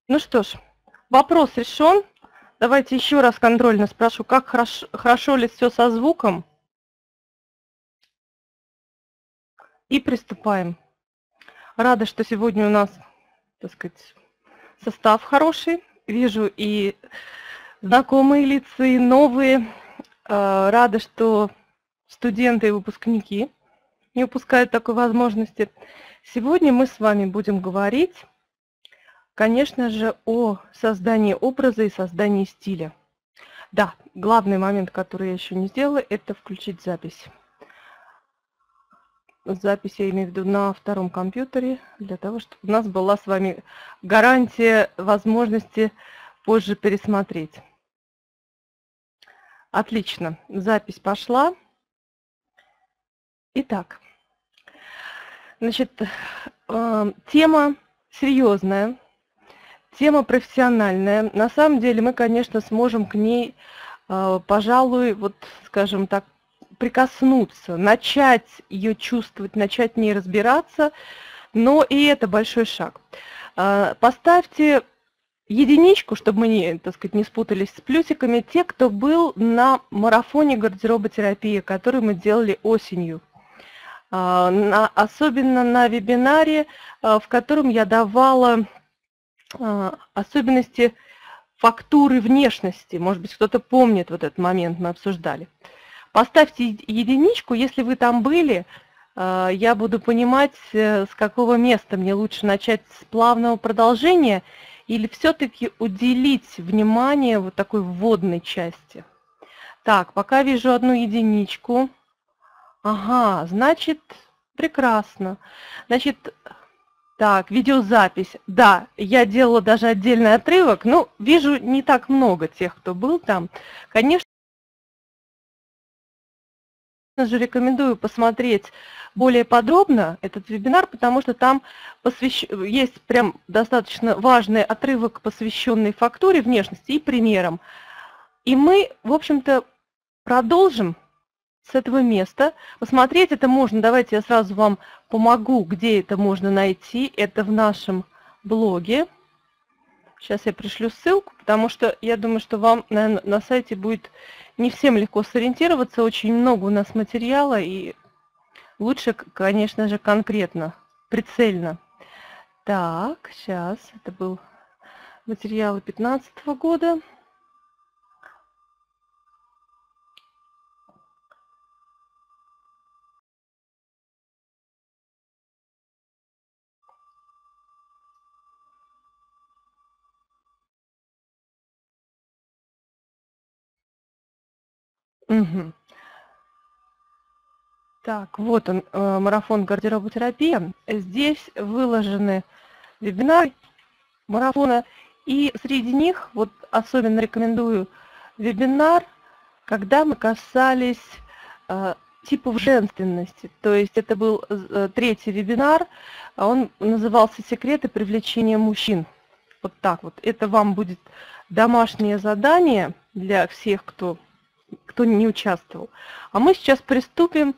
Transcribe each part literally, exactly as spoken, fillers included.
Ну что ж, вопрос решен. Давайте еще раз контрольно спрошу, как хорошо, хорошо ли все со звуком. И приступаем. Рада, что сегодня у нас, так сказать, состав хороший. Вижу и знакомые лица, и новые. Рада, что студенты и выпускники не упускают такой возможности. Сегодня мы с вами будем говорить, конечно же, о создании образа и создании стиля. Да, главный момент, который я еще не сделала, это включить запись. Запись я имею в виду на втором компьютере, для того, чтобы у нас была с вами гарантия возможности позже пересмотреть. Отлично, запись пошла. Итак, значит, э, тема серьезная, тема профессиональная. На самом деле мы, конечно, сможем к ней, э, пожалуй, вот, скажем так, прикоснуться, начать ее чувствовать, начать в ней разбираться, но и это большой шаг. Э, поставьте единичку, чтобы мы не, так сказать, не спутались с плюсиками, те, кто был на марафоне гардероботерапии, который мы делали осенью. На, особенно на вебинаре, в котором я давала особенности фактуры внешности. Может быть, кто-то помнит вот этот момент, мы обсуждали. Поставьте единичку, если вы там были, я буду понимать, с какого места мне лучше начать с плавного продолжения или все-таки уделить внимание вот такой вводной части. Так, пока вижу одну единичку. Ага, значит, прекрасно. Значит, так, видеозапись. Да, я делала даже отдельный отрывок, но вижу не так много тех, кто был там. Конечно же, рекомендую посмотреть более подробно этот вебинар, потому что там посвящ... есть прям достаточно важный отрывок, посвященный фактуре внешности и примерам. И мы, в общем-то, продолжим с этого места. Посмотреть это можно, давайте я сразу вам помогу, где это можно найти. Это в нашем блоге. Сейчас я пришлю ссылку, потому что я думаю, что вам, наверное, на сайте будет не всем легко сориентироваться. Очень много у нас материала, и лучше, конечно же, конкретно, прицельно. Так, сейчас, это был материал две тысячи пятнадцатого года. Угу. Так, вот он, марафон гардероботерапия. Здесь выложены вебинары марафона, и среди них вот особенно рекомендую вебинар, когда мы касались э, типов женственности. То есть это был э, третий вебинар, он назывался «Секреты привлечения мужчин». Вот так вот. Это вам будет домашнее задание для всех, кто, кто не участвовал. А мы сейчас приступим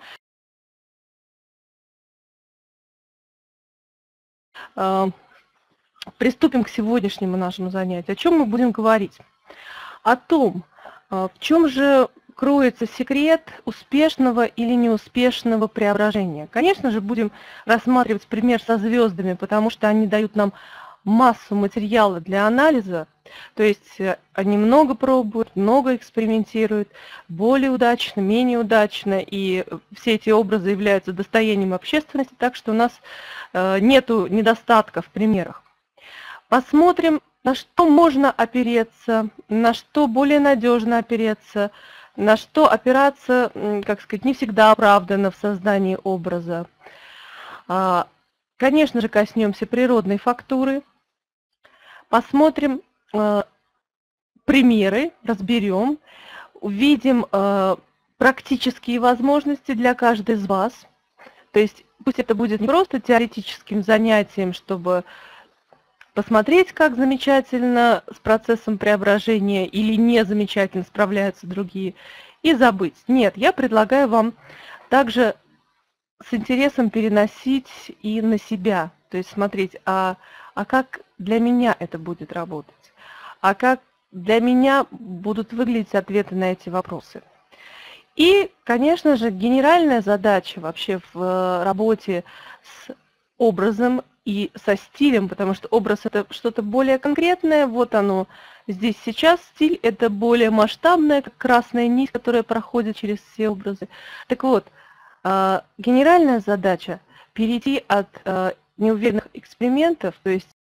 э, Приступим к сегодняшнему нашему занятию. О чем мы будем говорить? О том, в чем же кроется секрет успешного или неуспешного преображения. Конечно же, будем рассматривать пример со звездами, потому что они дают нам массу материала для анализа. То есть они много пробуют, много экспериментируют, более удачно, менее удачно, и все эти образы являются достоянием общественности, так что у нас нету недостатка в примерах. Посмотрим, на что можно опереться, на что более надежно опереться, на что опираться, как сказать, не всегда оправданно в создании образа. Конечно же, коснемся природной фактуры. Посмотрим примеры, разберем, увидим практические возможности для каждой из вас. То есть пусть это будет не просто теоретическим занятием, чтобы посмотреть, как замечательно с процессом преображения или не замечательно справляются другие, и забыть. Нет, я предлагаю вам также с интересом переносить и на себя. То есть смотреть, а, а как для меня это будет работать, а как для меня будут выглядеть ответы на эти вопросы. И, конечно же, генеральная задача вообще в работе с образом и со стилем, потому что образ – это что-то более конкретное, вот оно здесь сейчас, стиль – это более масштабное, как красная нить, которая проходит через все образы. Так вот, генеральная задача – перейти от неуверенных экспериментов, то есть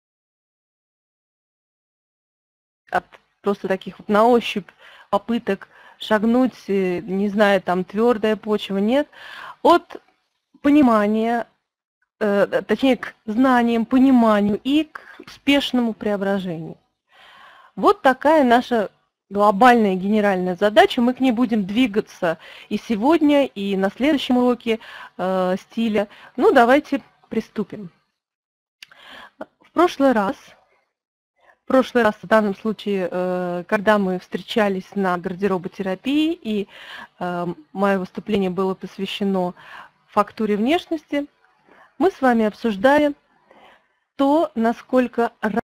от просто таких вот на ощупь попыток шагнуть, не знаю, там твердая почва, нет, от понимания, э, точнее, к знаниям, пониманию и к успешному преображению. Вот такая наша глобальная генеральная задача. Мы к ней будем двигаться и сегодня, и на следующем уроке э, стиля. Ну, давайте приступим. В прошлый раз... В прошлый раз, в данном случае, когда мы встречались на гардероботерапии, и мое выступление было посвящено фактуре внешности, мы с вами обсуждали то, насколько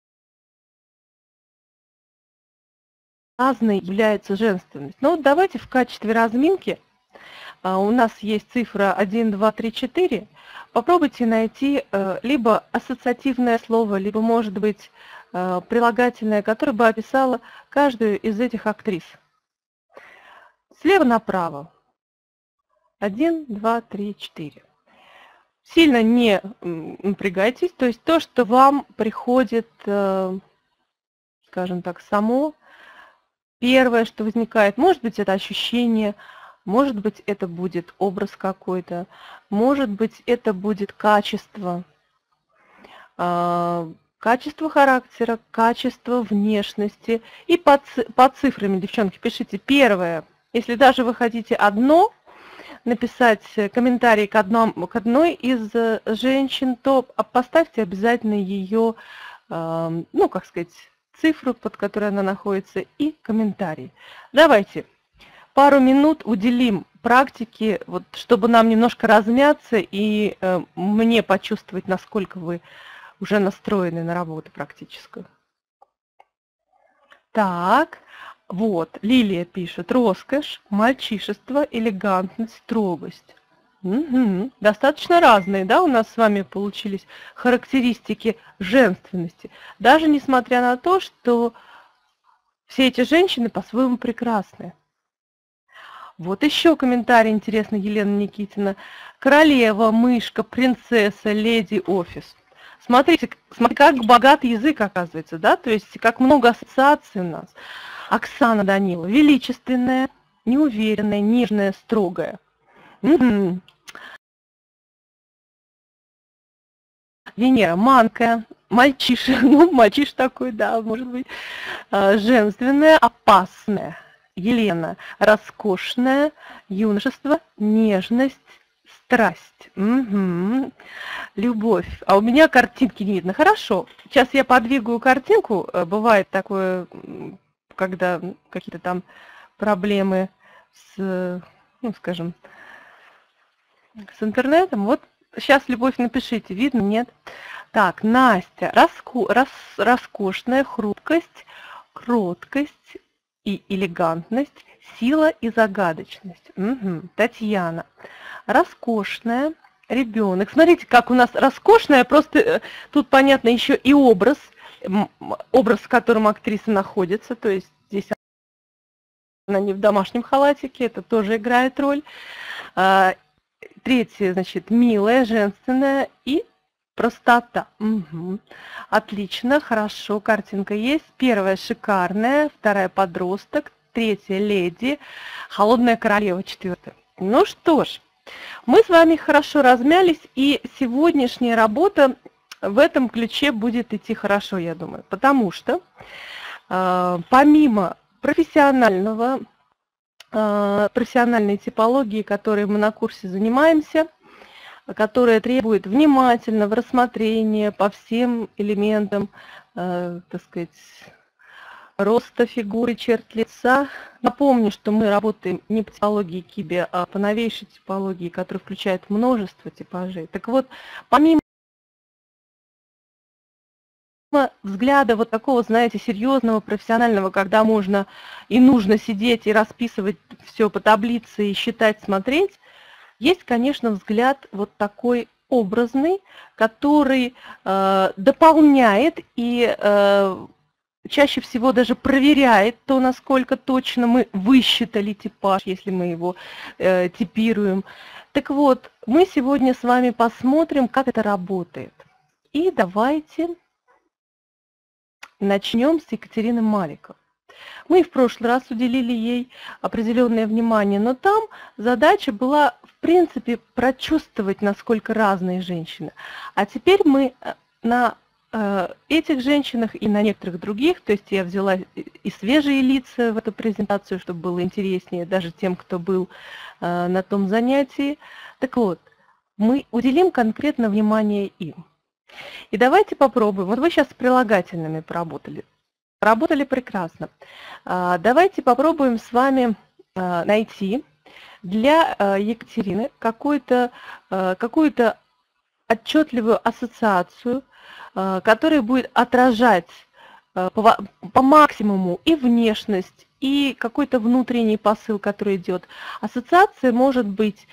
разной является женственность. Ну вот давайте в качестве разминки, у нас есть цифра один, два, три, четыре, попробуйте найти либо ассоциативное слово, либо, может быть, прилагательное, которое бы описало каждую из этих актрис. Слева направо. Один, два, три, четыре. Сильно не напрягайтесь, то есть то, что вам приходит, скажем так, само, первое, что возникает, может быть, это ощущение, может быть, это будет образ какой-то, может быть, это будет качество, качество характера, качество внешности. И по, по цифрами, девчонки, пишите первое. Если даже вы хотите одно написать комментарий к, одном, к одной из женщин, то поставьте обязательно ее, ну, как сказать, цифру, под которой она находится, и комментарий. Давайте пару минут уделим практике, вот, чтобы нам немножко размяться и э, мне почувствовать, насколько вы уже настроены на работу практическую. Так, вот, Лилия пишет: роскошь, мальчишество, элегантность, строгость. Угу. Достаточно разные, да, у нас с вами получились характеристики женственности. Даже несмотря на то, что все эти женщины по-своему прекрасны. Вот еще комментарий интересный, Елена Никитина. Королева, мышка, принцесса, леди, офис. Смотрите, смотрите, как богат язык, оказывается, да, то есть как много ассоциаций у нас. Оксана Данилова, величественная, неуверенная, нежная, строгая. Угу. Венера, манкая, мальчиш, ну, мальчиш такой, да, может быть, женственная, опасная. Елена, роскошная, юношество, нежность, страсть. Угу. Любовь. А у меня картинки не видно. Хорошо. Сейчас я подвигаю картинку. Бывает такое, когда какие-то там проблемы с, ну, скажем, с интернетом. Вот сейчас, Любовь, напишите. Видно? Нет? Так, Настя. Роско, рос, роскошная, хрупкость, кроткость и элегантность, сила и загадочность. Угу. Татьяна. Роскошная, ребенок. Смотрите, как у нас роскошная, просто тут понятно еще и образ, образ, в котором актриса находится, то есть здесь она не в домашнем халатике, это тоже играет роль. Третье, значит, милая, женственная и простота. Угу. Отлично, хорошо, картинка есть. Первая шикарная, вторая подросток, третья леди, холодная королева, четвертая. Ну что ж, мы с вами хорошо размялись, и сегодняшняя работа в этом ключе будет идти хорошо, я думаю, потому что э, помимо профессионального, э, профессиональной типологии, которой мы на курсе занимаемся, которая требует внимательного рассмотрения по всем элементам, э, так сказать, роста фигуры, черт лица. Напомню, что мы работаем не по типологии Киби, а по новейшей типологии, которая включает множество типажей. Так вот, помимо взгляда вот такого, знаете, серьезного, профессионального, когда можно и нужно сидеть и расписывать все по таблице и считать, смотреть, есть, конечно, взгляд вот такой образный, который э, дополняет и э, чаще всего даже проверяет то, насколько точно мы высчитали типаж, если мы его э, типируем. Так вот, мы сегодня с вами посмотрим, как это работает. И давайте начнем с Екатерины Маликовой. Мы в прошлый раз уделили ей определенное внимание, но там задача была, в принципе, прочувствовать, насколько разные женщины. А теперь мы на э, этих женщинах и на некоторых других, то есть я взяла и свежие лица в эту презентацию, чтобы было интереснее даже тем, кто был э, на том занятии. Так вот, мы уделим конкретно внимание им. И давайте попробуем. Вот вы сейчас с прилагательными поработали. Работали прекрасно. Давайте попробуем с вами найти для Екатерины какую-то какую-то отчетливую ассоциацию, которая будет отражать по, по максимуму и внешность, и какой-то внутренний посыл, который идет. Ассоциация может быть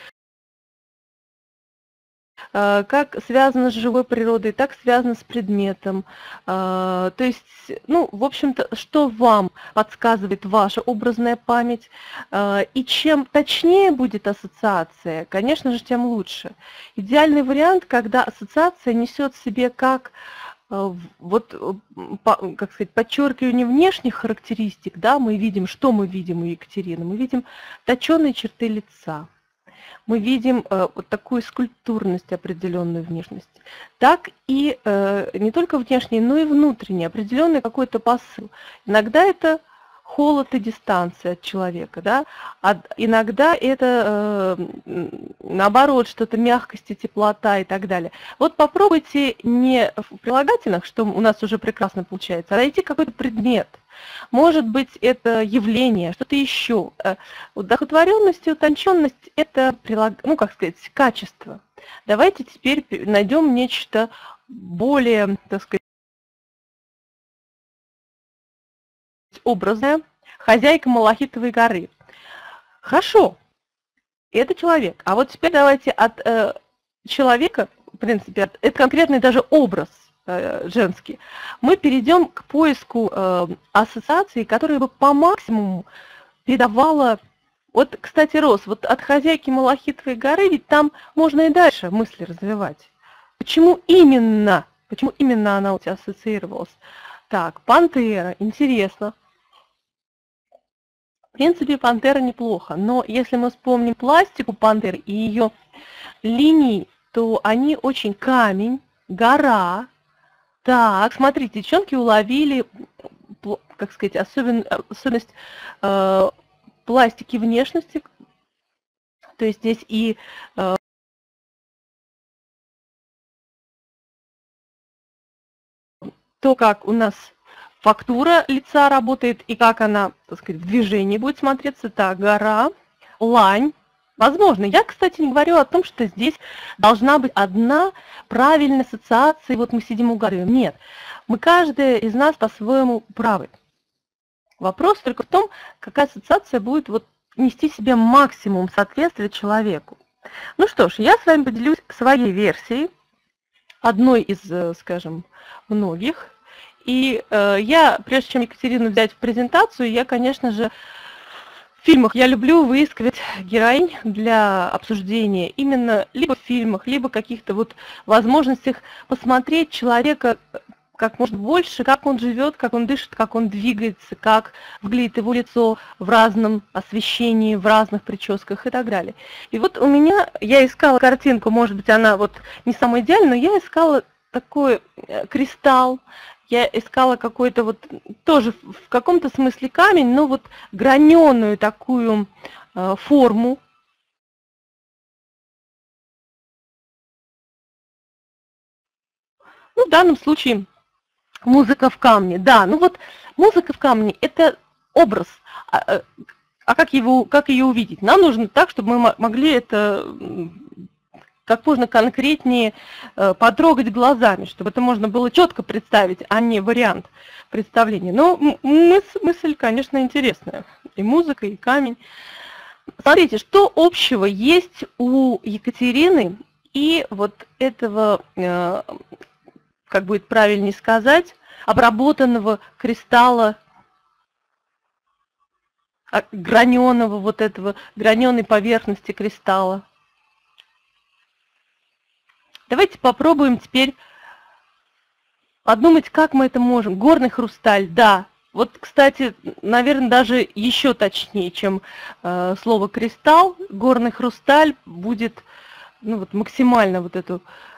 как связано с живой природой, так связано с предметом. То есть, ну, в общем-то, что вам подсказывает ваша образная память. И чем точнее будет ассоциация, конечно же, тем лучше. Идеальный вариант, когда ассоциация несет в себе как вот, как сказать, подчеркивание внешних характеристик, да, мы видим, что мы видим у Екатерины, мы видим точеные черты лица. Мы видим э, вот такую скульптурность, определенную внешность, так и э, не только внешний, но и внутренний, определенный какой-то посыл. Иногда это холод и дистанция от человека, да? А иногда это э, наоборот, что-то мягкость и теплота и так далее. Вот попробуйте не в прилагательных, что у нас уже прекрасно получается, а найти какой-то предмет. Может быть, это явление, что-то еще. Удохотворенность и утонченность – это, ну, как сказать, качество. Давайте теперь найдем нечто более, так сказать, образное. Хозяйка Малахитовой горы. Хорошо, это человек. А вот теперь давайте от э, человека, в принципе, от, это конкретный даже образ женский, мы перейдем к поиску э, ассоциаций, которые бы по максимуму передавала. Вот, кстати, Рос, вот от хозяйки Малахитовой горы, ведь там можно и дальше мысли развивать. Почему именно, почему именно она у тебя ассоциировалась? Так, пантера, интересно. В принципе, пантера неплохо, но если мы вспомним пластику пантеры и ее линии, то они очень камень, гора. Так, смотрите, девчонки уловили, как сказать, особен, особенность э, пластики внешности. То есть здесь и э, то, как у нас фактура лица работает, и как она, так сказать, в движении будет смотреться. Так, гора, лань. Возможно. Я, кстати, не говорю о том, что здесь должна быть одна правильная ассоциация, и вот мы сидим у горы. Нет. Мы, каждая из нас по-своему правы. Вопрос только в том, какая ассоциация будет вот нести в себе максимум соответствия человеку. Ну что ж, я с вами поделюсь своей версией, одной из, скажем, многих. И э, я, прежде чем Екатерину взять в презентацию, я, конечно же, в фильмах я люблю выискивать героинь для обсуждения именно либо в фильмах, либо каких-то вот возможностях посмотреть человека как можно больше, как он живет, как он дышит, как он двигается, как выглядит его лицо в разном освещении, в разных прическах и так далее. И вот у меня, я искала картинку, может быть, она вот не самая идеальная, но я искала такой кристалл, я искала какой-то вот, тоже в каком-то смысле камень, но вот граненую такую э, форму. Ну, в данном случае музыка в камне. Да, ну вот музыка в камне – это образ. А, а как, его, как ее увидеть? Нам нужно так, чтобы мы могли это как можно конкретнее э, потрогать глазами, чтобы это можно было четко представить, а не вариант представления. Но мысль, мысль, конечно, интересная. И музыка, и камень. Смотрите, что общего есть у Екатерины и вот этого, э, как будет правильнее сказать, обработанного кристалла, граненого вот этого, граненой поверхности кристалла. Давайте попробуем теперь подумать, как мы это можем. Горный хрусталь, да. Вот, кстати, наверное, даже еще точнее, чем э, слово кристалл, горный хрусталь будет, ну, вот, максимально вот эту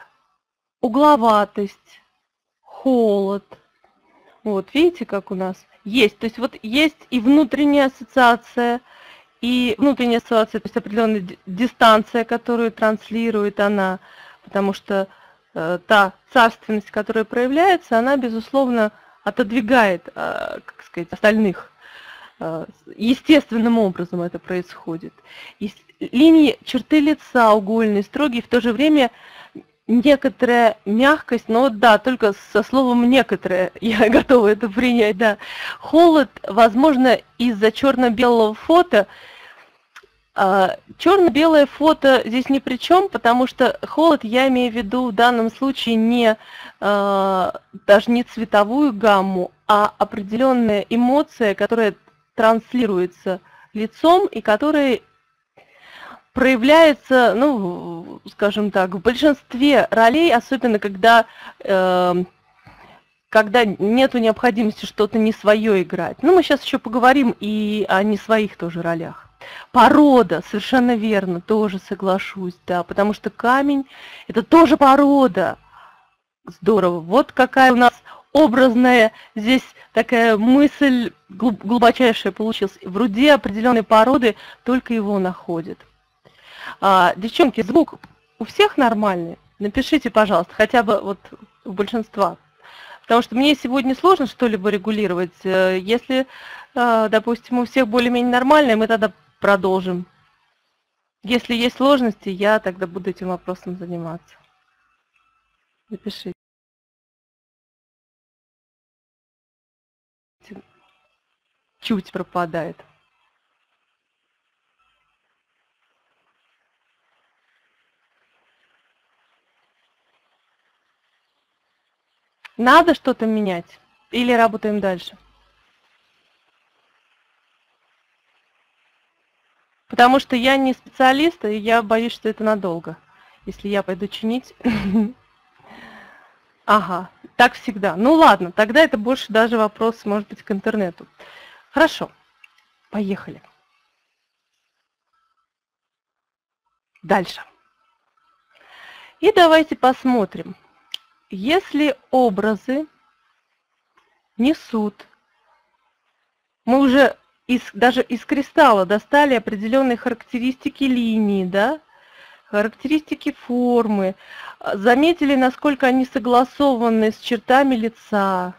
угловатость, холод. Вот, видите, как у нас есть. То есть вот есть и внутренняя ассоциация, и внутренняя ассоциация, то есть определенная дистанция, которую транслирует она, потому что э, та царственность, которая проявляется, она, безусловно, отодвигает, э, как сказать, остальных. Э, естественным образом это происходит. Есть линии, черты лица угольные, строгие, в то же время некоторая мягкость, но вот да, только со словом «некоторая» я готова это принять, да. Холод, возможно, из-за черно-белого фото. Черно-белое фото здесь ни при чем, потому что холод я имею в виду в данном случае не, даже не цветовую гамму, а определенная эмоция, которая транслируется лицом и которая проявляется, ну, скажем так, в большинстве ролей, особенно когда, э, когда нету необходимости что-то не свое играть. Ну, мы сейчас еще поговорим и о не своих тоже ролях. Порода, совершенно верно, тоже соглашусь, да, потому что камень – это тоже порода. Здорово. Вот какая у нас образная здесь такая мысль глубочайшая получилась. В руде определенной породы только его находят. А, девчонки, звук у всех нормальный? Напишите, пожалуйста, хотя бы вот у большинства. Потому что мне сегодня сложно что-либо регулировать. Если, допустим, у всех более-менее нормально, мы тогда продолжим. Если есть сложности, я тогда буду этим вопросом заниматься. Напишите. Чуть пропадает. Надо что-то менять или работаем дальше? Потому что я не специалист, и я боюсь, что это надолго. Если я пойду чинить. Ага, так всегда. Ну ладно, тогда это больше даже вопрос, может быть, к интернету. Хорошо, поехали. Дальше. И давайте посмотрим. Если образы несут, мы уже из, даже из кристалла достали определенные характеристики линии, да, характеристики формы, заметили, насколько они согласованы с чертами лица.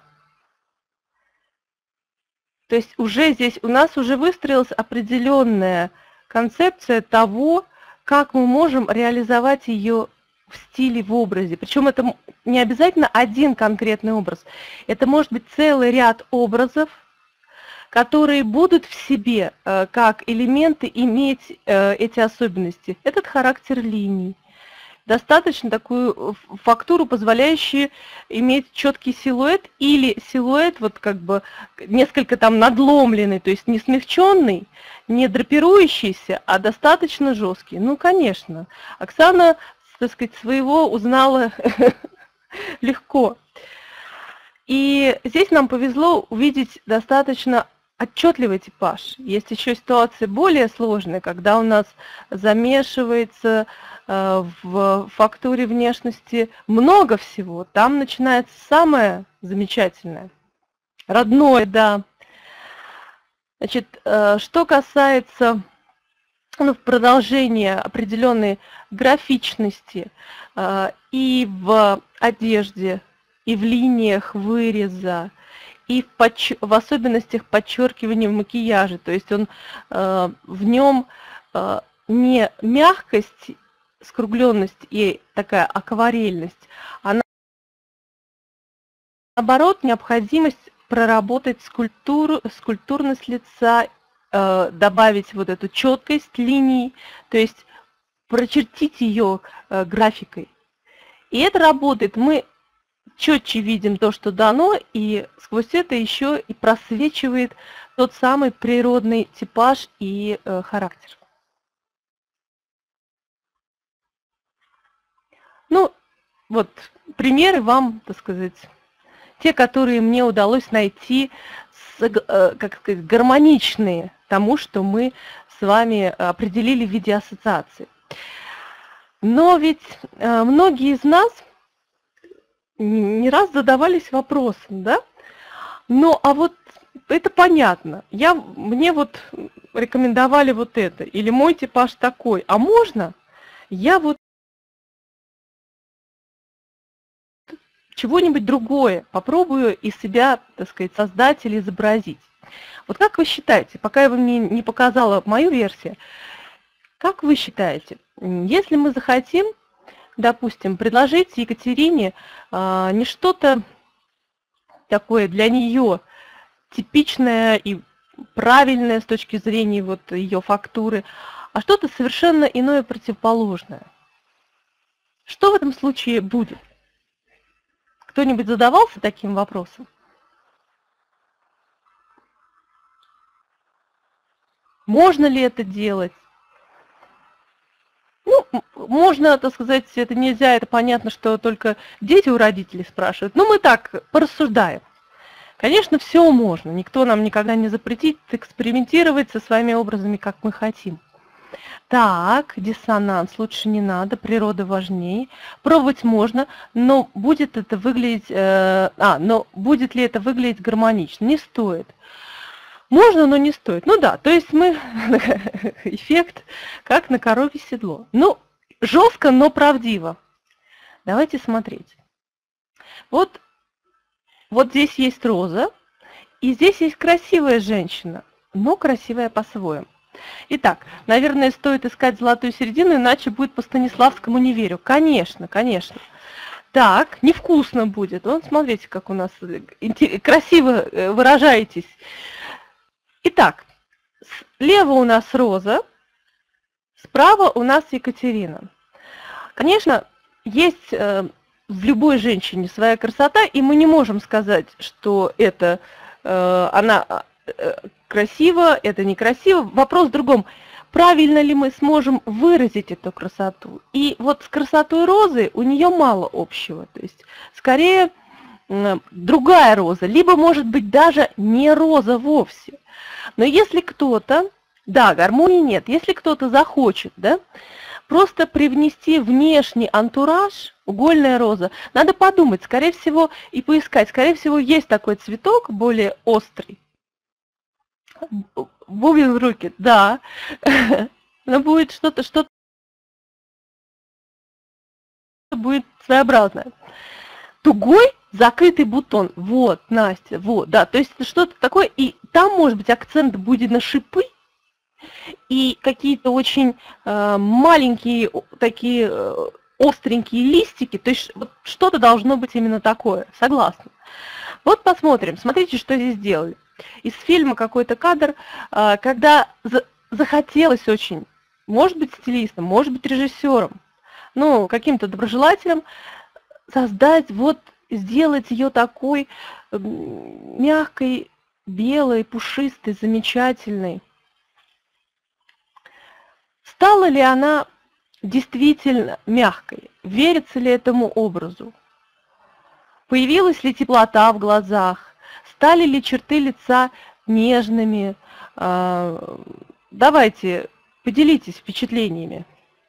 То есть уже здесь у нас уже выстроилась определенная концепция того, как мы можем реализовать ее в стиле, в образе. Причем это не обязательно один конкретный образ. Это может быть целый ряд образов, которые будут в себе как элементы иметь эти особенности. Этот характер линий. Достаточно такую фактуру, позволяющую иметь четкий силуэт или силуэт вот как бы несколько там надломленный, то есть не смягченный, не драпирующийся, а достаточно жесткий. Ну, конечно, Оксана, так сказать, своего узнала легко. И здесь нам повезло увидеть достаточно отчетливый типаж. Есть еще ситуации более сложные, когда у нас замешивается э, в фактуре внешности много всего. Там начинается самое замечательное. Родное, да. Значит, э, что касается ну, в продолжение определенной графичности э, и в одежде, и в линиях выреза, и в, подч... в особенностях подчеркивания в макияже. То есть он, э, в нем э, не мягкость скругленность и такая акварельность, а наоборот необходимость проработать скульптуру, скульптурность лица, э, добавить вот эту четкость линий, то есть прочертить ее э, графикой. И это работает. Мы четче видим то, что дано, и сквозь это еще и просвечивает тот самый природный типаж и э, характер. Ну, вот примеры вам, так сказать, те, которые мне удалось найти, с, э, как сказать, гармоничные тому, что мы с вами определили в виде ассоциации. Но ведь э, многие из нас не раз задавались вопросом, да? Ну, а вот это понятно. Я, мне вот рекомендовали вот это, или мой типаж такой. А можно я вот чего-нибудь другое попробую из себя, так сказать, создать или изобразить? Вот как вы считаете, пока я вам не, не показала мою версию, как вы считаете, если мы захотим, допустим, предложить Екатерине а, не что-то такое для нее типичное и правильное с точки зрения вот ее фактуры, а что-то совершенно иное, противоположное, что в этом случае будет? Кто-нибудь задавался таким вопросом? Можно ли это делать? Ну, можно, так сказать, это нельзя, это понятно, что только дети у родителей спрашивают. Но мы так порассуждаем. Конечно, все можно. Никто нам никогда не запретит экспериментировать со своими образами, как мы хотим. Так, диссонанс лучше не надо, природа важнее. Пробовать можно, но будет это выглядеть, э, а, но будет ли это выглядеть гармонично? Не стоит. Можно, но не стоит. Ну да, то есть мы эффект как на коровье седло. Ну, жестко, но правдиво. Давайте смотреть. Вот, вот здесь есть роза, и здесь есть красивая женщина, но красивая по-своему. Итак, наверное, стоит искать золотую середину, иначе будет по Станиславскому не верю. Конечно, конечно. Так, невкусно будет. Вон, смотрите, как у нас красиво выражаетесь. Итак, слева у нас Роза, справа у нас Екатерина. Конечно, есть в любой женщине своя красота, и мы не можем сказать, что это она красиво, это некрасиво. Вопрос в другом. Правильно ли мы сможем выразить эту красоту? И вот с красотой розы у нее мало общего. То есть, скорее, другая роза, либо, может быть, даже не роза вовсе. Но если кто-то, да, гармонии нет, если кто-то захочет, да, просто привнести внешний антураж, угольная роза, надо подумать, скорее всего, и поискать. Скорее всего, есть такой цветок, более острый. Бубен в руки, да. Но будет что-то, что-то будет своеобразное. Тугой закрытый бутон. Вот, Настя, вот, да. То есть это что-то такое, и там, может быть, акцент будет на шипы и какие-то очень э, маленькие такие э, остренькие листики. То есть вот что-то должно быть именно такое. Согласна. Вот посмотрим. Смотрите, что здесь сделали. Из фильма какой-то кадр, когда захотелось очень, может быть, стилистом, может быть, режиссером, ну, каким-то доброжелателем, создать, вот, сделать ее такой мягкой, белой, пушистой, замечательной. Стала ли она действительно мягкой? Верится ли этому образу? Появилась ли теплота в глазах? Стали ли черты лица нежными? Давайте, поделитесь впечатлениями.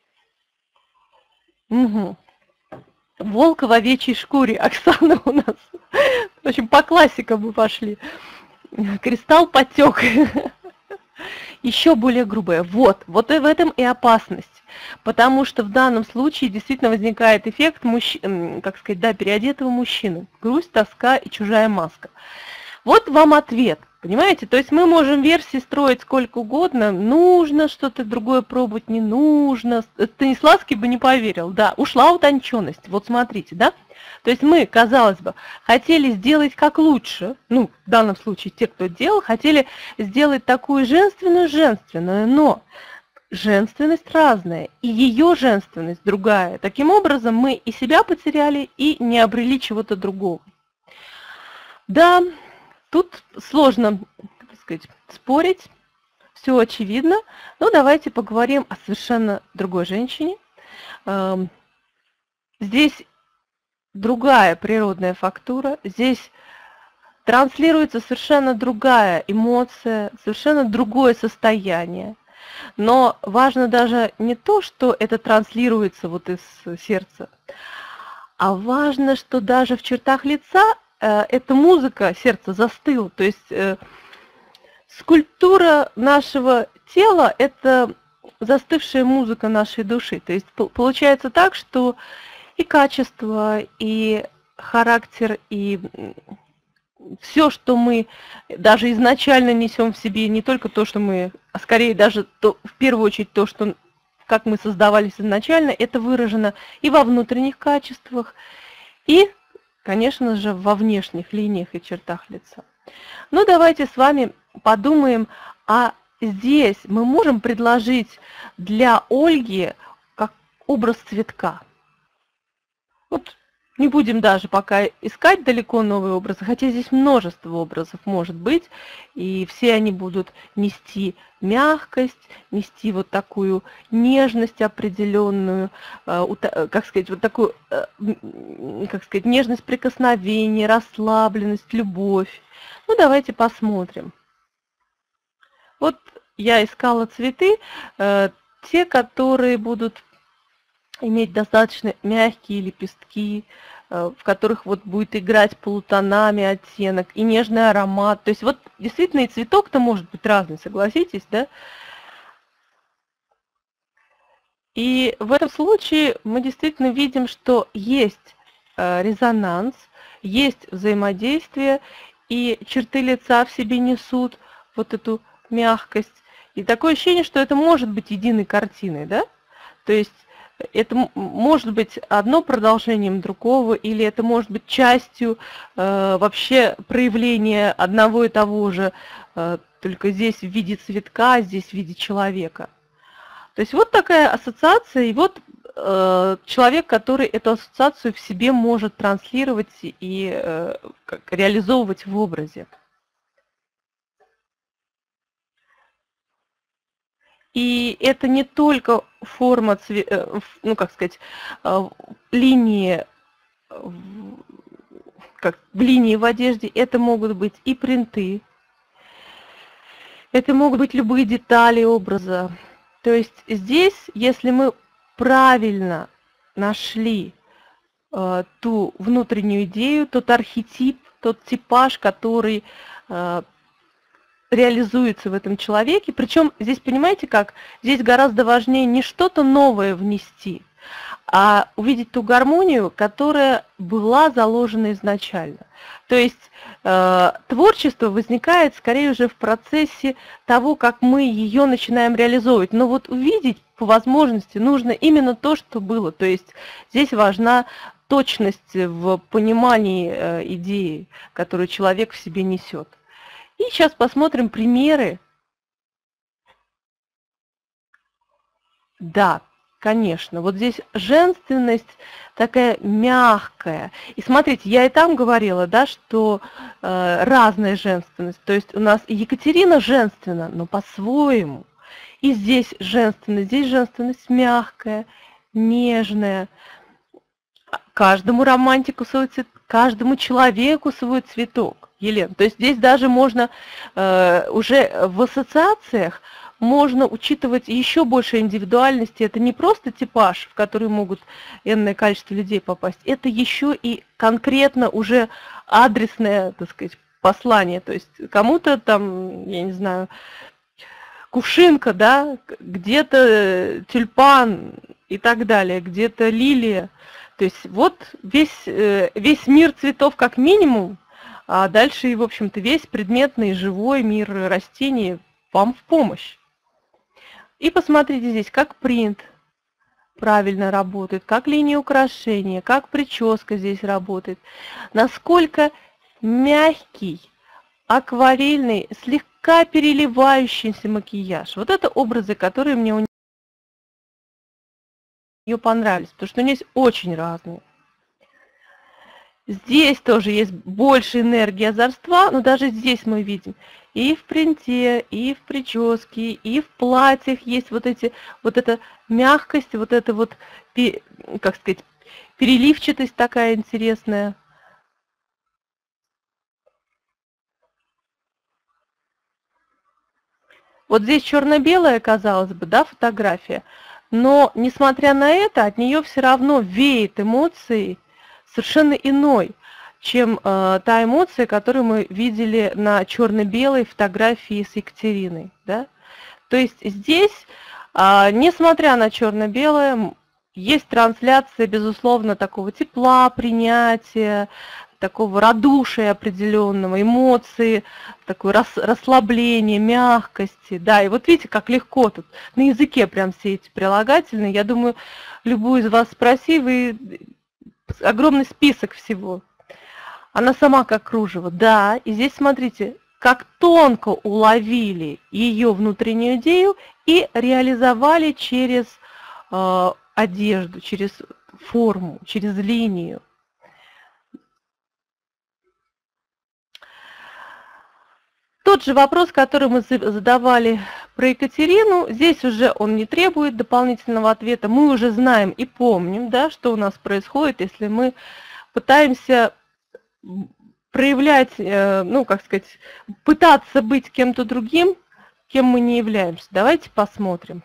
Угу. Волк в овечьей шкуре. Оксана у нас. В общем, по классикам мы пошли. Кристалл потек. Еще более грубое. Вот, вот и в этом и опасность. Потому что в данном случае действительно возникает эффект, мужч... как сказать, да, переодетого мужчины. Грусть, тоска и чужая маска. Вот вам ответ, понимаете? То есть мы можем версии строить сколько угодно, нужно что-то другое пробовать, не нужно. Станиславский бы не поверил, да, ушла утонченность, вот смотрите, да? То есть мы, казалось бы, хотели сделать как лучше, ну, в данном случае те, кто делал, хотели сделать такую женственную-женственную, но женственность разная, и ее женственность другая. Таким образом, мы и себя потеряли, и не обрели чего-то другого. Да, тут сложно, так сказать, спорить, все очевидно, но давайте поговорим о совершенно другой женщине. Здесь другая природная фактура, здесь транслируется совершенно другая эмоция, совершенно другое состояние. Но важно даже не то, что это транслируется вот из сердца, а важно, что даже в чертах лица э, эта музыка сердца застыла. То есть э, скульптура нашего тела – это застывшая музыка нашей души. То есть получается так, что и качество, и характер, и все, что мы даже изначально несем в себе, не только то, что мы, а скорее даже то, в первую очередь то, что, как мы создавались изначально, это выражено и во внутренних качествах, и, конечно же, во внешних линиях и чертах лица. Ну, давайте с вами подумаем, а здесь мы можем предложить для Ольги как образ цветка. Вот. Не будем даже пока искать далеко новые образы, хотя здесь множество образов может быть, и все они будут нести мягкость, нести вот такую нежность определенную, как сказать, вот такую, как сказать, нежность прикосновения, расслабленность, любовь. Ну, давайте посмотрим. Вот я искала цветы, те, которые будут иметь достаточно мягкие лепестки, в которых вот будет играть полутонами оттенок и нежный аромат. То есть вот действительно и цветок-то может быть разный, согласитесь, да? И в этом случае мы действительно видим, что есть резонанс, есть взаимодействие, и черты лица в себе несут вот эту мягкость. И такое ощущение, что это может быть единой картиной, да? То есть это может быть одно продолжением другого, или это может быть частью э, вообще проявления одного и того же, э, только здесь в виде цветка, а здесь в виде человека. То есть вот такая ассоциация, и вот э, человек, который эту ассоциацию в себе может транслировать и э, как, реализовывать в образе. И это не только форма, ну как сказать, линии, как в линии в одежде, это могут быть и принты, это могут быть любые детали образа. То есть здесь, если мы правильно нашли ту внутреннюю идею, тот архетип, тот типаж, который реализуется в этом человеке. Причем здесь, понимаете как, здесь гораздо важнее не что-то новое внести, а увидеть ту гармонию, которая была заложена изначально. То есть э, творчество возникает скорее уже в процессе того, как мы ее начинаем реализовывать. Но вот увидеть по возможности нужно именно то, что было. То есть здесь важна точность в понимании э, идеи, которую человек в себе несет. И сейчас посмотрим примеры. Да, конечно, вот здесь женственность такая мягкая. И смотрите, я и там говорила, да, что э, разная женственность. То есть у нас Екатерина женственна, но по-своему. И здесь женственность, здесь женственность мягкая, нежная. Каждому романтику свой цвет, каждому человеку свой цветок. Елена, то есть здесь даже можно э, уже в ассоциациях можно учитывать еще больше индивидуальности. Это не просто типаж, в который могут энное количество людей попасть, это еще и конкретно уже адресное, так сказать, послание. То есть кому-то там, я не знаю, кувшинка, да, где-то тюльпан и так далее, где-то лилия. То есть вот весь, весь мир цветов как минимум, а дальше и, в общем-то, весь предметный живой мир растений вам в помощь. И посмотрите здесь, как принт правильно работает, как линия украшения, как прическа здесь работает, насколько мягкий, акварельный, слегка переливающийся макияж. Вот это образы, которые мне у нее понравились, потому что у нее есть очень разные. Здесь тоже есть больше энергии озорства, но даже здесь мы видим и в принте, и в прическе, и в платьях есть вот эти, вот эта мягкость, вот эта вот, как сказать, переливчатость такая интересная. Вот здесь черно-белая, казалось бы, да, фотография, но, несмотря на это, от нее все равно веет эмоцией совершенно иной, чем э, та эмоция, которую мы видели на черно-белой фотографии с Екатериной. Да? То есть здесь, э, несмотря на черно-белое, есть трансляция, безусловно, такого тепла, принятия, такого радушия определенного, эмоции, такое рас, расслабление, мягкости. Да, и вот видите, как легко тут на языке прям все эти прилагательные. Я думаю, любую из вас спроси, вы огромный список всего. Она сама как кружево. Да, и здесь смотрите, как тонко уловили ее внутреннюю идею и реализовали через э, одежду, через форму, через линию. Тот же вопрос, который мы задавали про Екатерину, здесь уже он не требует дополнительного ответа. Мы уже знаем и помним, да, что у нас происходит, если мы пытаемся проявлять, ну, как сказать, пытаться быть кем-то другим, кем мы не являемся. Давайте посмотрим.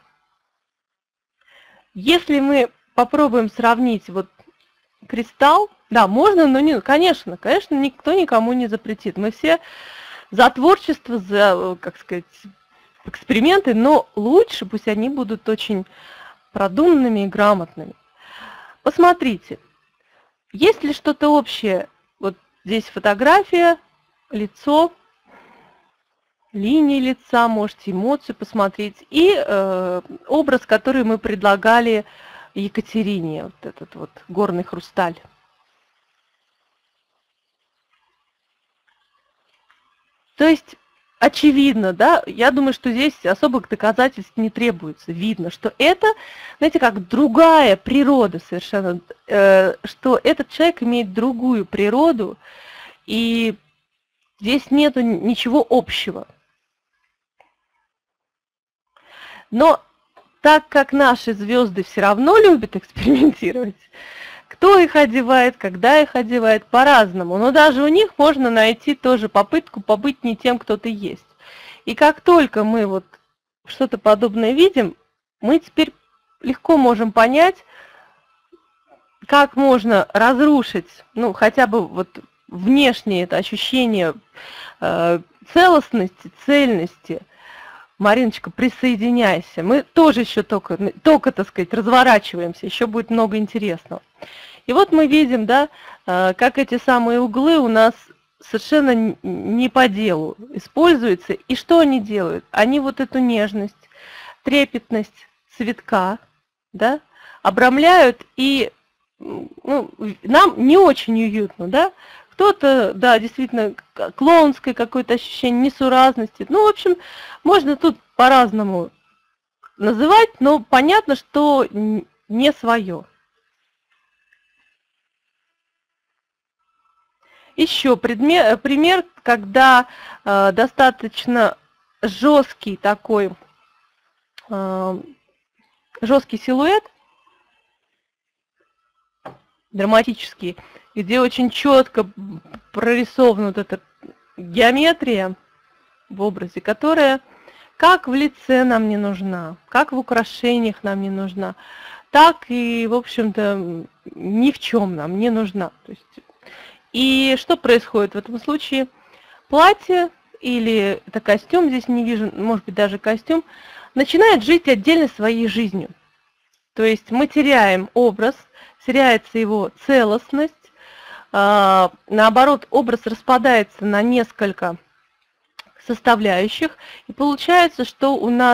Если мы попробуем сравнить вот кристалл, да, можно, но не, конечно, конечно, никто никому не запретит. Мы все за творчество, за, как сказать, эксперименты, но лучше пусть они будут очень продуманными и грамотными. Посмотрите, есть ли что-то общее? Вот здесь фотография, лицо, линии лица, можете эмоцию посмотреть, и э, образ, который мы предлагали Екатерине, вот этот вот горный хрусталь. То есть, очевидно, да, я думаю, что здесь особых доказательств не требуется. Видно, что это, знаете, как другая природа совершенно, э, что этот человек имеет другую природу, и здесь нету ничего общего. Но так как наши звезды все равно любят экспериментировать, кто их одевает, когда их одевает, по-разному. Но даже у них можно найти тоже попытку побыть не тем, кто ты есть. И как только мы вот что-то подобное видим, мы теперь легко можем понять, как можно разрушить, ну, хотя бы вот внешнее это ощущение э, целостности, цельности. Мариночка, присоединяйся. Мы тоже еще только, только, так сказать, разворачиваемся, еще будет много интересного. И вот мы видим, да, как эти самые углы у нас совершенно не по делу используются. И что они делают? Они вот эту нежность, трепетность цветка, да, обрамляют, и ну, нам не очень уютно, да. Кто-то, да, действительно, клоунское какое-то ощущение несуразности. Ну, в общем, можно тут по-разному называть, но понятно, что не свое. Еще предмет, пример, когда э, достаточно жесткий такой, э, жесткий силуэт, драматический, где очень четко прорисована вот эта геометрия в образе, которая как в лице нам не нужна, как в украшениях нам не нужна, так и, в общем-то, ни в чем нам не нужна. То есть, и что происходит в этом случае? Платье или это костюм, здесь не вижу, может быть, даже костюм, начинает жить отдельно своей жизнью. То есть мы теряем образ, теряется его целостность, наоборот, образ распадается на несколько составляющих, и получается, что у нас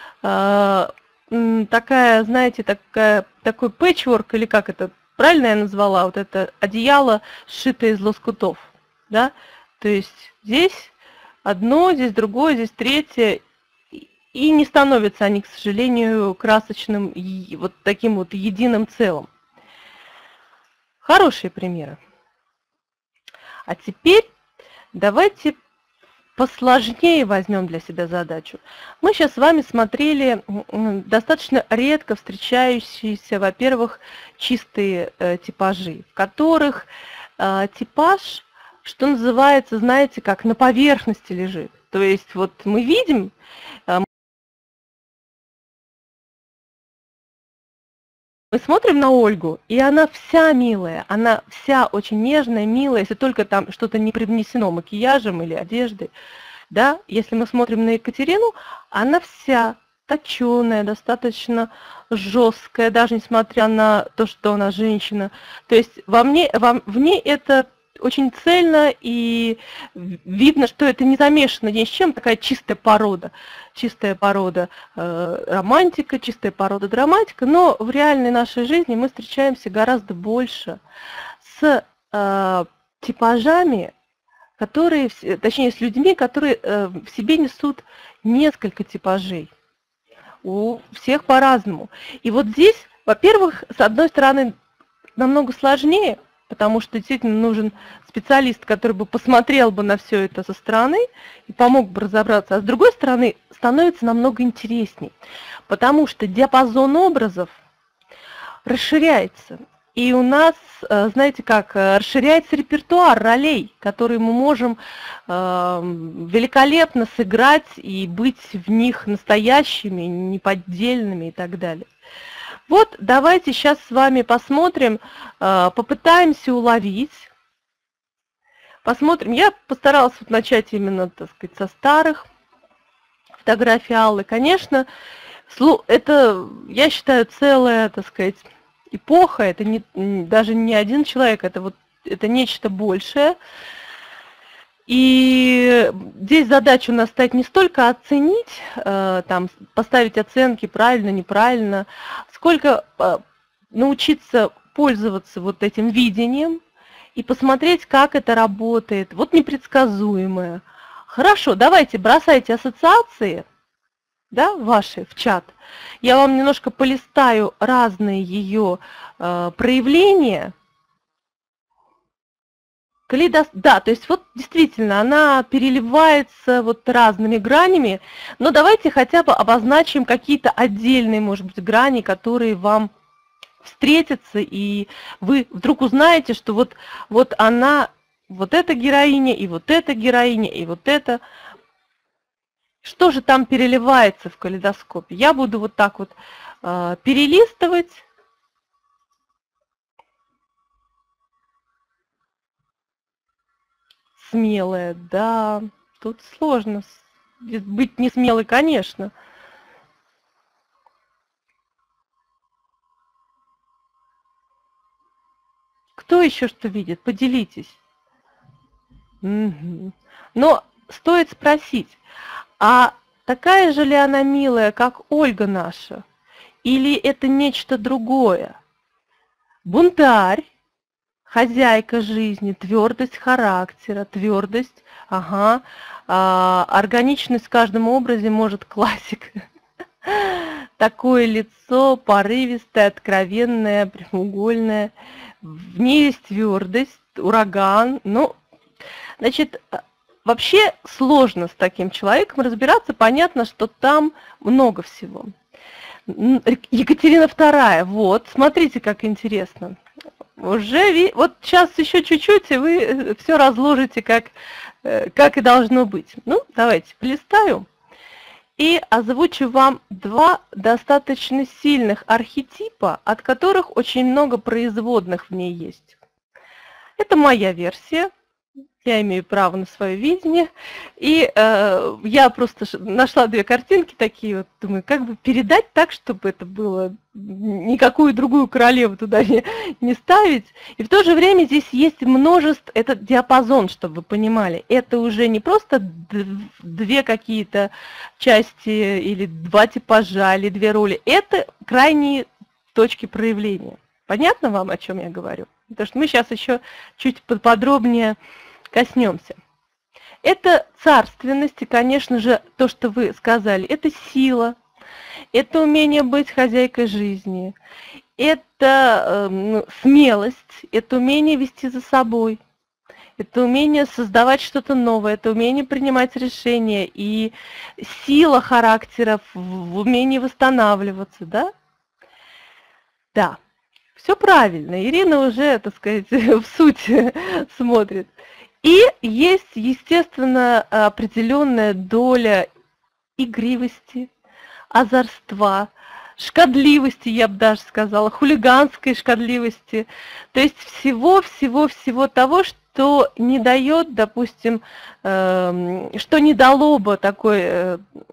такая, знаете, такая, такой пэтчворк, или как это правильно я назвала, вот это одеяло, сшитое из лоскутов, да, то есть здесь одно, здесь другое, здесь третье, и не становятся они, к сожалению, красочным, вот таким вот единым целым. Хорошие примеры. А теперь давайте посложнее возьмем для себя задачу. Мы сейчас с вами смотрели достаточно редко встречающиеся, во-первых, чистые э, типажи, в которых э, типаж, что называется, знаете, как на поверхности лежит. То есть вот мы видим, э, мы смотрим на Ольгу, и она вся милая, она вся очень нежная, милая, если только там что-то не привнесено макияжем или одеждой. Да? Если мы смотрим на Екатерину, она вся точеная, достаточно жесткая, даже несмотря на то, что она женщина. То есть во мне, во, в ней это очень цельно, и видно, что это не замешано ни с чем, такая чистая порода, чистая порода э, романтика, чистая порода драматика, но в реальной нашей жизни мы встречаемся гораздо больше с э, типажами, которые, точнее, с людьми, которые э, в себе несут несколько типажей. У всех по-разному. И вот здесь, во-первых, с одной стороны, намного сложнее, потому что действительно нужен специалист, который бы посмотрел бы на все это со стороны и помог бы разобраться. А с другой стороны, становится намного интересней, потому что диапазон образов расширяется. И у нас, знаете как, расширяется репертуар ролей, которые мы можем великолепно сыграть и быть в них настоящими, неподдельными и так далее. Вот давайте сейчас с вами посмотрим, попытаемся уловить. Посмотрим. Я постаралась вот начать именно, так сказать, со старых фотографий Аллы. Конечно, это, я считаю, целая, так сказать, эпоха. Это не, даже не один человек, это, вот, это нечто большее. И здесь задача у нас стоит не столько оценить, там, поставить оценки правильно, неправильно, сколько научиться пользоваться вот этим видением и посмотреть, как это работает. Вот непредсказуемое. Хорошо, давайте бросайте ассоциации, да, ваши в чат. Я вам немножко полистаю разные ее проявления. Калейдос... Да, то есть вот действительно она переливается вот разными гранями, но давайте хотя бы обозначим какие-то отдельные, может быть, грани, которые вам встретятся, и вы вдруг узнаете, что вот, вот она, вот эта героиня, и вот эта героиня, и вот это. Что же там переливается в калейдоскопе? Я буду вот так вот э, перелистывать. Смелая, да, тут сложно быть не смелой, конечно. Кто еще что видит? Поделитесь. Угу. Но стоит спросить, а такая же ли она милая, как Ольга наша? Или это нечто другое? Бунтарь. Хозяйка жизни, твердость характера, твердость, ага, а, органичность в каждом образе, может, классик. Такое лицо порывистое, откровенное, прямоугольное. В ней есть твердость, ураган. Ну, значит, вообще сложно с таким человеком разбираться. Понятно, что там много всего. Екатерина вторая, вот, смотрите, как интересно. Уже, вот сейчас еще чуть-чуть, и вы все разложите, как, как и должно быть. Ну, давайте, полистаю и озвучу вам два достаточно сильных архетипа, от которых очень много производных в ней есть. Это моя версия. Я имею право на свое видение. И э, я просто нашла две картинки такие, вот, думаю, как бы передать так, чтобы это было, никакую другую королеву туда не, не ставить. И в то же время здесь есть множество, этот диапазон, чтобы вы понимали. Это уже не просто две какие-то части или два типажа, или две роли. Это крайние точки проявления. Понятно вам, о чем я говорю? Потому что мы сейчас еще чуть подробнее коснемся. Это царственность, и, конечно же, то, что вы сказали, это сила, это умение быть хозяйкой жизни, это э, смелость, это умение вести за собой, это умение создавать что-то новое, это умение принимать решения и сила характера в умении восстанавливаться, да? Да, все правильно, Ирина уже, так сказать, в суть смотрит. И есть, естественно, определенная доля игривости, озорства, шкодливости, я бы даже сказала, хулиганской шкодливости. То есть всего-всего-всего того, что не дает, допустим, э, что не дало бы такой, э,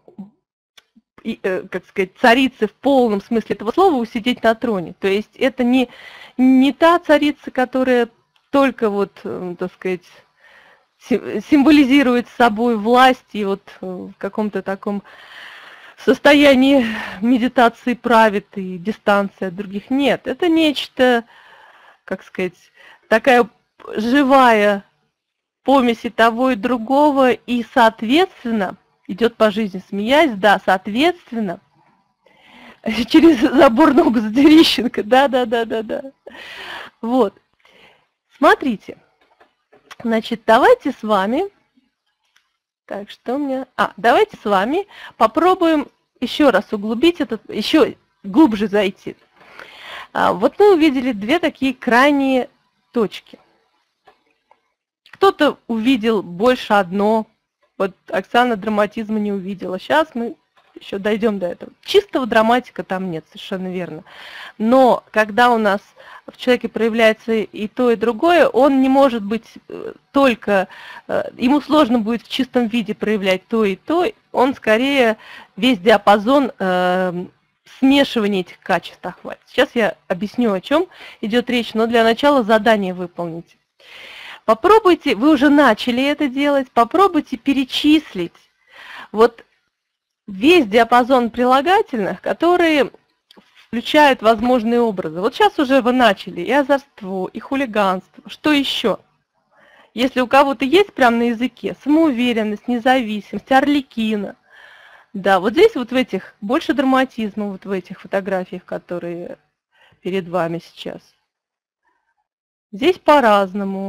э, как сказать, царице в полном смысле этого слова усидеть на троне. То есть это не, не та царица, которая только вот, э, так сказать, символизирует собой власть и вот в каком-то таком состоянии медитации правит и дистанции от других. Нет, это нечто, как сказать, такая живая помесь и того и другого, и, соответственно, идет по жизни смеясь, да, соответственно, через забор ногу задерищенко, да-да-да-да-да. Вот, смотрите. Значит, давайте с вами, так, что у меня, а, давайте с вами попробуем еще раз углубить этот, еще глубже зайти. А, вот мы увидели две такие крайние точки. Кто-то увидел больше одно, вот Оксана драматизма не увидела. Сейчас мы еще дойдем до этого. Чистого драматика там нет, совершенно верно. Но когда у нас в человеке проявляется и то, и другое, он не может быть только, ему сложно будет в чистом виде проявлять то и то, он скорее весь диапазон э, смешивания этих качеств охватит. Сейчас я объясню, о чем идет речь, но для начала задание выполните. Попробуйте, вы уже начали это делать, попробуйте перечислить вот весь диапазон прилагательных, которые включают возможные образы. Вот сейчас уже вы начали и озорство, и хулиганство. Что еще? Если у кого-то есть прямо на языке самоуверенность, независимость, арлекина. Да, вот здесь вот в этих, больше драматизма, вот в этих фотографиях, которые перед вами сейчас. Здесь по-разному.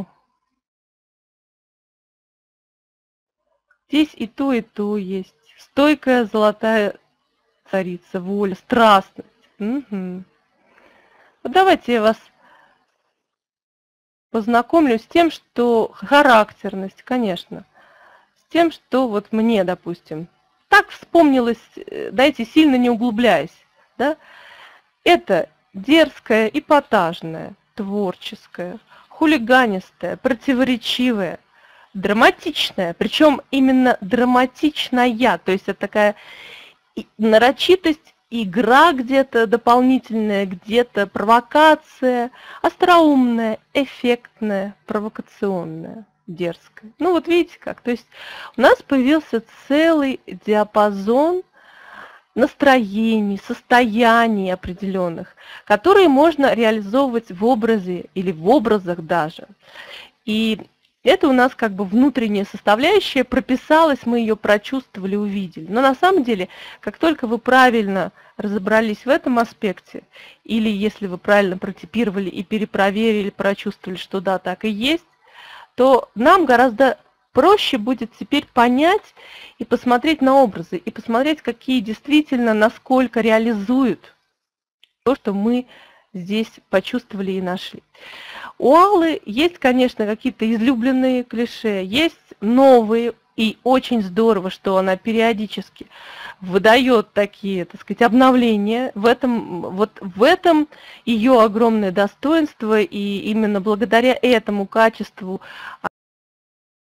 Здесь и то, и то есть. Стойкая золотая царица, воля, страстность. Угу. Вот давайте я вас познакомлю с тем, что характерность, конечно, с тем, что вот мне, допустим, так вспомнилось, дайте сильно не углубляясь, да, это дерзкая, эпатажная, творческая, хулиганистая, противоречивая, драматичная, причем именно драматичная, то есть это такая нарочитость, игра где-то дополнительная, где-то провокация, остроумная, эффектная, провокационная, дерзкая. Ну вот видите как, то есть у нас появился целый диапазон настроений, состояний определенных, которые можно реализовывать в образе или в образах даже. И это у нас как бы внутренняя составляющая, прописалась, мы ее прочувствовали, увидели. Но на самом деле, как только вы правильно разобрались в этом аспекте, или если вы правильно протипировали и перепроверили, прочувствовали, что да, так и есть, то нам гораздо проще будет теперь понять и посмотреть на образы, и посмотреть, какие действительно, насколько реализуют то, что мы здесь почувствовали и нашли. У Аллы есть, конечно, какие-то излюбленные клише, есть новые, и очень здорово, что она периодически выдает такие, так сказать, обновления. В этом, вот в этом ее огромное достоинство, и именно благодаря этому качеству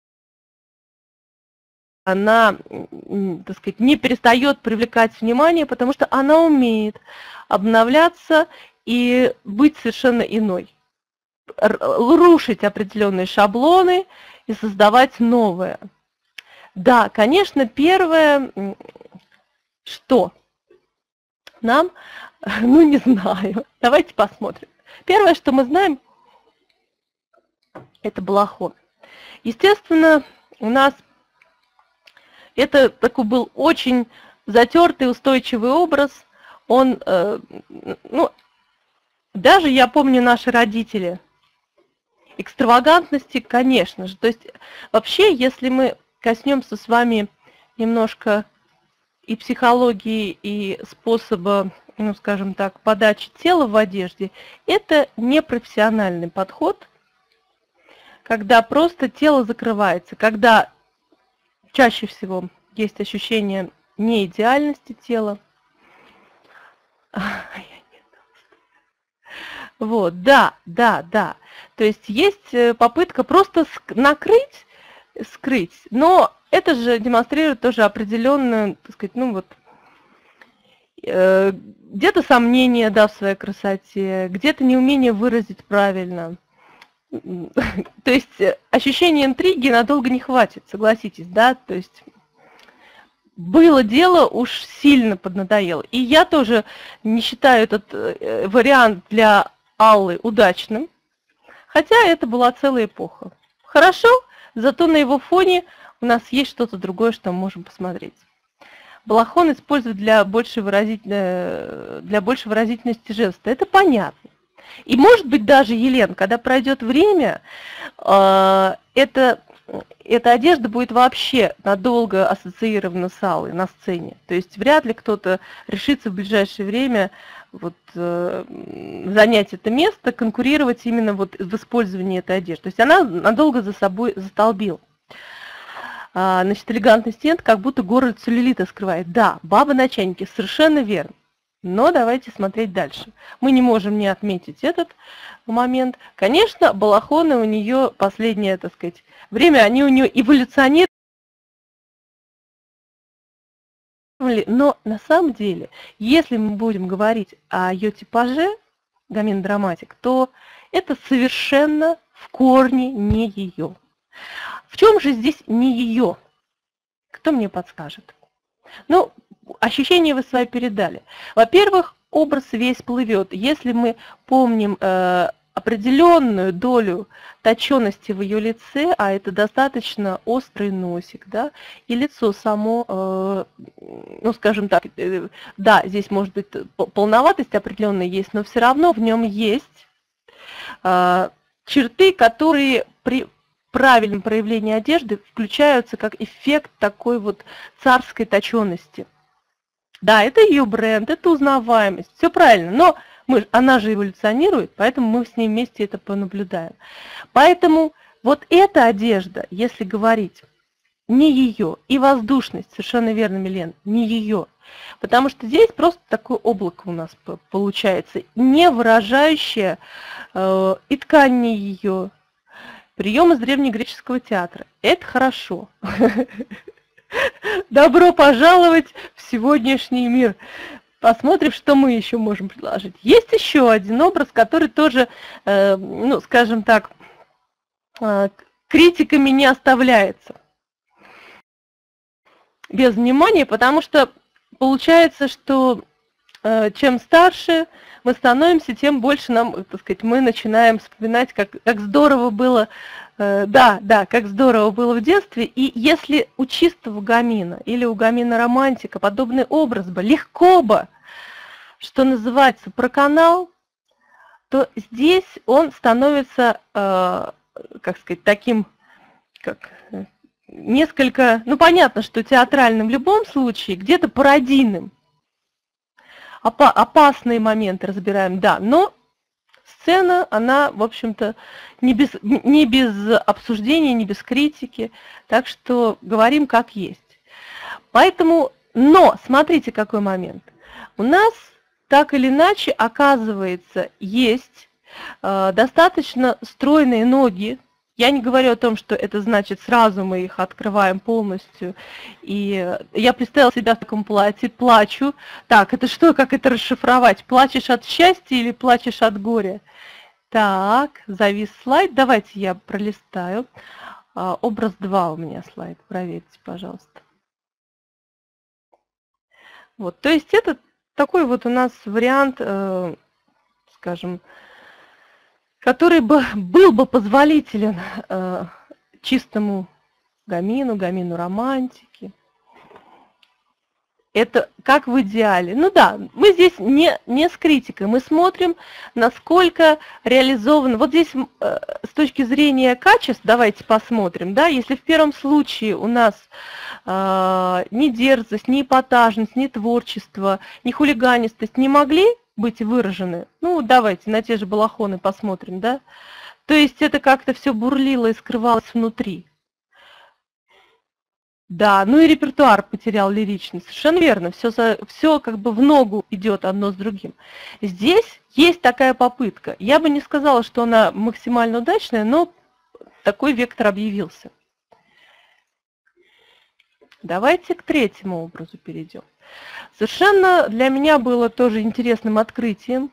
она, так сказать, не перестает привлекать внимание, потому что она умеет обновляться и быть совершенно иной. Рушить определенные шаблоны и создавать новое. Да, конечно, первое, что нам, ну не знаю, давайте посмотрим. Первое, что мы знаем, это балахон. Естественно, у нас это такой был очень затертый, устойчивый образ. Он, э, ну, даже я помню наши родители, экстравагантности, конечно же. То есть вообще, если мы коснемся с вами немножко и психологии, и способа, ну, скажем так, подачи тела в одежде, это не профессиональный подход, когда просто тело закрывается, когда чаще всего есть ощущение неидеальности тела. Вот, да, да, да. То есть есть попытка просто накрыть, скрыть, но это же демонстрирует тоже определенную, так сказать, ну вот, э, где-то сомнение, да, в своей красоте, где-то неумение выразить правильно. То есть ощущение интриги надолго не хватит, согласитесь, да, то есть было дело, уж сильно поднадоело. И я тоже не считаю этот вариант для Аллы удачным, хотя это была целая эпоха. Хорошо, зато на его фоне у нас есть что-то другое, что мы можем посмотреть. Балахон используют для большей, выразительной, для большей выразительности жеста. Это понятно. И может быть даже, Елена, когда пройдет время, э, это, эта одежда будет вообще надолго ассоциирована с Аллой на сцене. То есть вряд ли кто-то решится в ближайшее время вот, э, занять это место, конкурировать именно вот в использовании этой одежды. То есть она надолго за собой застолбила. А, значит, элегантный стенд как будто город целлюлита скрывает. Да, баба на чайнике, совершенно верно. Но давайте смотреть дальше. Мы не можем не отметить этот момент. Конечно, балахоны у нее последнее, так сказать, время, они у нее эволюционируют. Но на самом деле, если мы будем говорить о ее типаже, гамин драматик, то это совершенно в корне не ее. В чем же здесь не ее? Кто мне подскажет? Ну, ощущения вы свои передали. Во-первых, образ весь плывет. Если мы помним э, определенную долю точенности в ее лице, а это достаточно острый носик, да, и лицо само, э, ну, скажем так, э, да, здесь может быть полноватость определенная есть, но все равно в нем есть э, черты, которые при правильном проявлении одежды включаются как эффект такой вот царской точенности. Да, это ее бренд, это узнаваемость, все правильно, но мы, она же эволюционирует, поэтому мы с ней вместе это понаблюдаем. Поэтому вот эта одежда, если говорить, не ее, и воздушность, совершенно верно, Милен, не ее, потому что здесь просто такое облако у нас получается, не выражающее э, и ткань не ее, прием из древнегреческого театра. Это хорошо. Добро пожаловать в сегодняшний мир. Посмотрим, что мы еще можем предложить. Есть еще один образ, который тоже, э, ну, скажем так, э, критиками не оставляется без внимания, потому что получается, что э, чем старше мы становимся, тем больше нам, так сказать, мы начинаем вспоминать, как, как здорово было, э, да, да, как здорово было в детстве. И если у чистого гамина или у гамина романтика подобный образ бы, легко бы, что называется, проканал, то здесь он становится, э, как сказать, таким, как несколько, ну понятно, что театральным в любом случае, где-то пародийным. Опасные моменты разбираем, да, но сцена, она, в общем-то, не без, не без обсуждения, не без критики, так что говорим как есть. Поэтому, но, смотрите, какой момент. У нас, так или иначе, оказывается, есть э, достаточно стройные ноги, Я не говорю о том, что это значит сразу мы их открываем полностью. И я представила себя в таком платье, плачу. Так, это что, как это расшифровать? Плачешь от счастья или плачешь от горя? Так, завис слайд. Давайте я пролистаю. А, образ два у меня слайд. Проверьте, пожалуйста. Вот, то есть это такой вот у нас вариант, э, скажем, который бы был бы позволителен э, чистому гамину, гамину романтики. Это как в идеале. Ну да, мы здесь не, не с критикой, мы смотрим, насколько реализовано. Вот здесь э, с точки зрения качеств, давайте посмотрим, да, если в первом случае у нас э, ни дерзость, ни эпатажность, ни творчество, ни хулиганистость не могли быть выражены, ну давайте на те же балахоны посмотрим, да, то есть это как-то все бурлило и скрывалось внутри. Да, ну и репертуар потерял лиричность. Совершенно верно, все, все как бы в ногу идет одно с другим. Здесь есть такая попытка. Я бы не сказала, что она максимально удачная, но такой вектор объявился. Давайте к третьему образу перейдем. Совершенно для меня было тоже интересным открытием.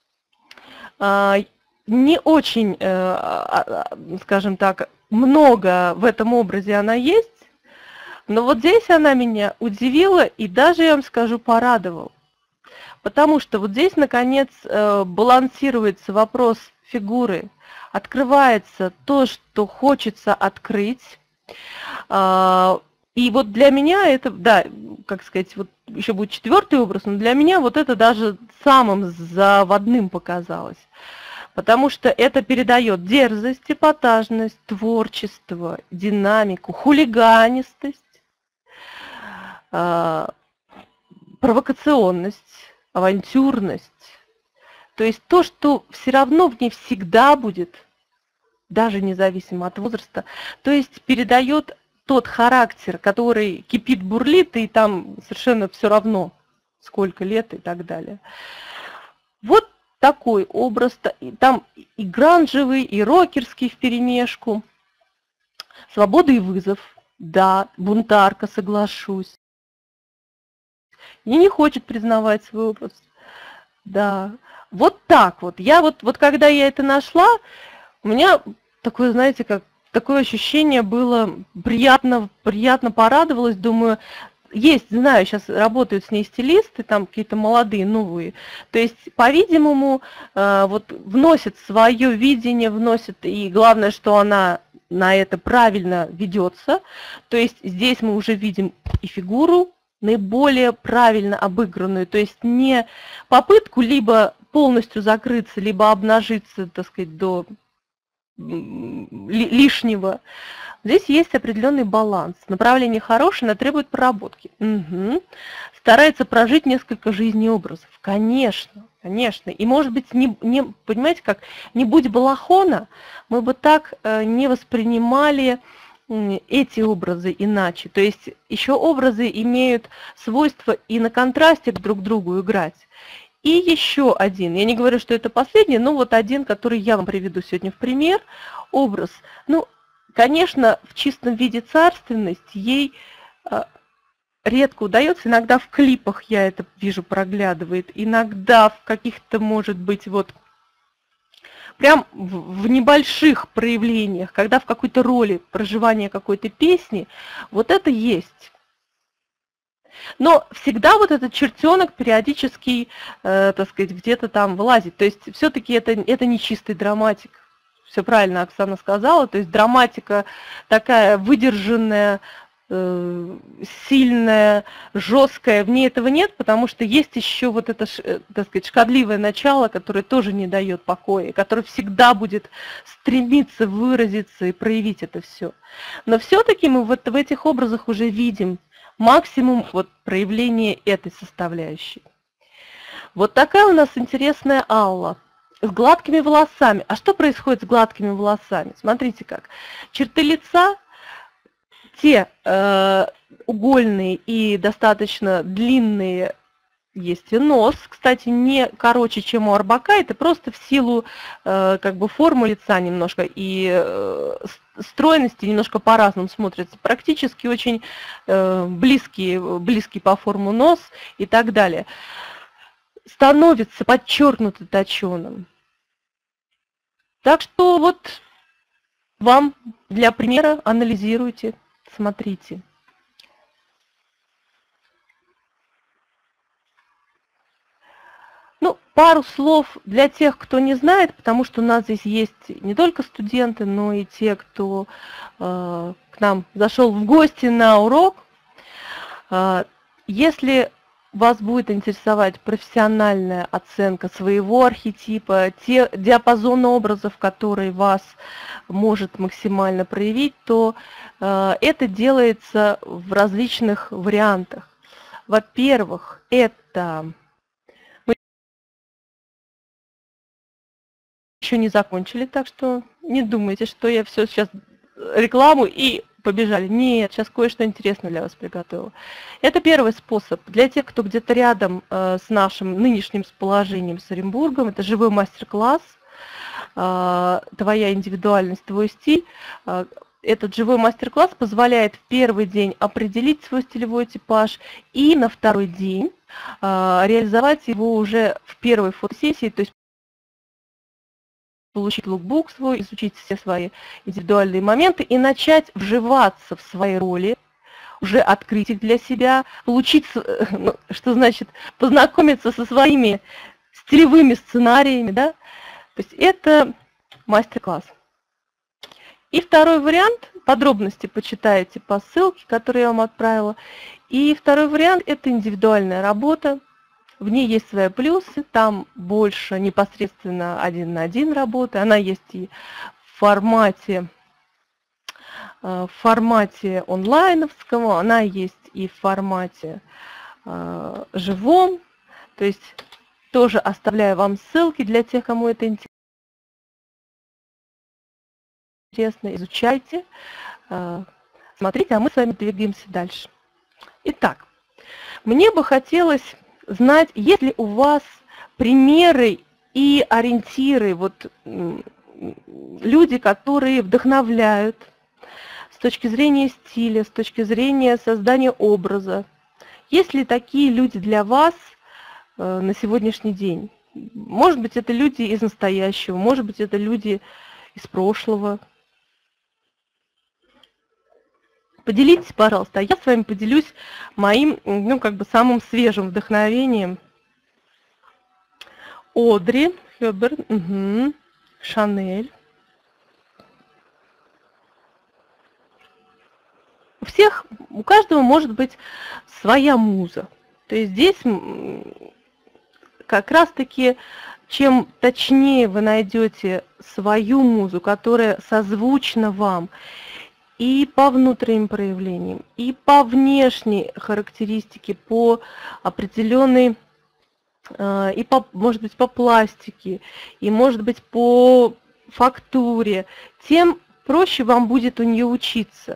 Не очень, скажем так, много в этом образе она есть. Но вот здесь она меня удивила и даже, я вам скажу, порадовала. Потому что вот здесь, наконец, балансируется вопрос фигуры, открывается то, что хочется открыть. И вот для меня это, да, как сказать, вот еще будет четвертый образ, но для меня вот это даже самым заводным показалось. Потому что это передает дерзость, эпатажность, творчество, динамику, хулиганистость, провокационность, авантюрность. То есть то, что все равно в ней всегда будет, даже независимо от возраста, то есть передает тот характер, который кипит, бурлит, и там совершенно все равно, сколько лет и так далее. Вот такой образ. Там и гранжевый, и рокерский вперемешку. Свобода и вызов. Да, бунтарка, соглашусь. И не хочет признавать свой образ. Да, вот так вот. Я вот, вот когда я это нашла, у меня такое, знаете, как такое ощущение было, приятно, приятно порадовалась, думаю, есть, знаю, сейчас работают с ней стилисты, там какие-то молодые, новые. То есть, по-видимому, вот вносит свое видение, вносит, и главное, что она на это правильно ведется. То есть здесь мы уже видим и фигуру наиболее правильно обыгранную, то есть не попытку либо полностью закрыться, либо обнажиться, так сказать, до лишнего. Здесь есть определенный баланс. Направление хорошее, но требует проработки. Угу. Старается прожить несколько жизней образов. Конечно, конечно. И может быть, не, не, понимаете, как не будь балахона, мы бы так э, не воспринимали эти образы иначе. То есть еще образы имеют свойство и на контрасте друг к другу играть. И еще один, я не говорю, что это последний, но вот один, который я вам приведу сегодня в пример, образ. Ну, конечно, в чистом виде царственность ей редко удается, иногда в клипах я это вижу проглядывает, иногда в каких-то, может быть, вот прям в небольших проявлениях, когда в какой-то роли проживания какой-то песни, вот это есть. Но всегда вот этот чертенок периодически, э, так сказать, где-то там вылазит. То есть все-таки это, это не чистый драматик. Все правильно Оксана сказала. То есть драматика такая выдержанная, э, сильная, жесткая. В ней этого нет, потому что есть еще вот это, так сказать, шкодливое начало, которое тоже не дает покоя, которое всегда будет стремиться выразиться и проявить это все. Но все-таки мы вот в этих образах уже видим максимум вот проявления этой составляющей. Вот такая у нас интересная Алла с гладкими волосами. А что происходит с гладкими волосами? Смотрите как. Черты лица, те э, угольные и достаточно длинные, есть и нос, кстати, не короче, чем у Арбака, это просто в силу э, как бы формы лица немножко и э, стройности немножко по-разному смотрится. Практически очень э, близкий, близкий по форму нос и так далее. Становится подчеркнуто точеным. Так что вот вам для примера анализируйте, смотрите. Ну, пару слов для тех, кто не знает, потому что у нас здесь есть не только студенты, но и те, кто э, к нам зашел в гости на урок. Э, если вас будет интересовать профессиональная оценка своего архетипа, те диапазон образов, который вас может максимально проявить, то э, это делается в различных вариантах. Во-первых, это... еще не закончили, так что не думайте, что я все сейчас рекламу и побежали. Нет, сейчас кое-что интересное для вас приготовила. Это первый способ. Для тех, кто где-то рядом э, с нашим нынешним положением с Оренбургом, это живой мастер-класс, э, твоя индивидуальность, твой стиль. Э, этот живой мастер-класс позволяет в первый день определить свой стилевой типаж и на второй день э, реализовать его уже в первой фотосессии, то есть получить лукбук свой, изучить все свои индивидуальные моменты и начать вживаться в свои роли, уже открыть их для себя, получить, ну, что значит, познакомиться со своими стилевыми сценариями, да? То есть это мастер-класс. И второй вариант, подробности почитаете по ссылке, которую я вам отправила. И второй вариант – это индивидуальная работа. В ней есть свои плюсы, там больше непосредственно один на один работы. Она есть и в формате, в формате онлайновского, она есть и в формате э, живом. То есть тоже оставляю вам ссылки для тех, кому это интересно. Изучайте, э, смотрите, а мы с вами двигаемся дальше. Итак, мне бы хотелось знать, есть ли у вас примеры и ориентиры, вот люди, которые вдохновляют с точки зрения стиля, с точки зрения создания образа. Есть ли такие люди для вас э, на сегодняшний день? Может быть, это люди из настоящего, может быть, это люди из прошлого. Поделитесь, пожалуйста, а я с вами поделюсь моим, ну, как бы самым свежим вдохновением. Одри Хёберн, угу, Шанель. У всех, у каждого может быть своя муза. То есть здесь как раз-таки, чем точнее вы найдете свою музу, которая созвучна вам, и по внутренним проявлениям, и по внешней характеристике, по определенной, и по, может быть, по пластике, и может быть по фактуре, тем проще вам будет у нее учиться.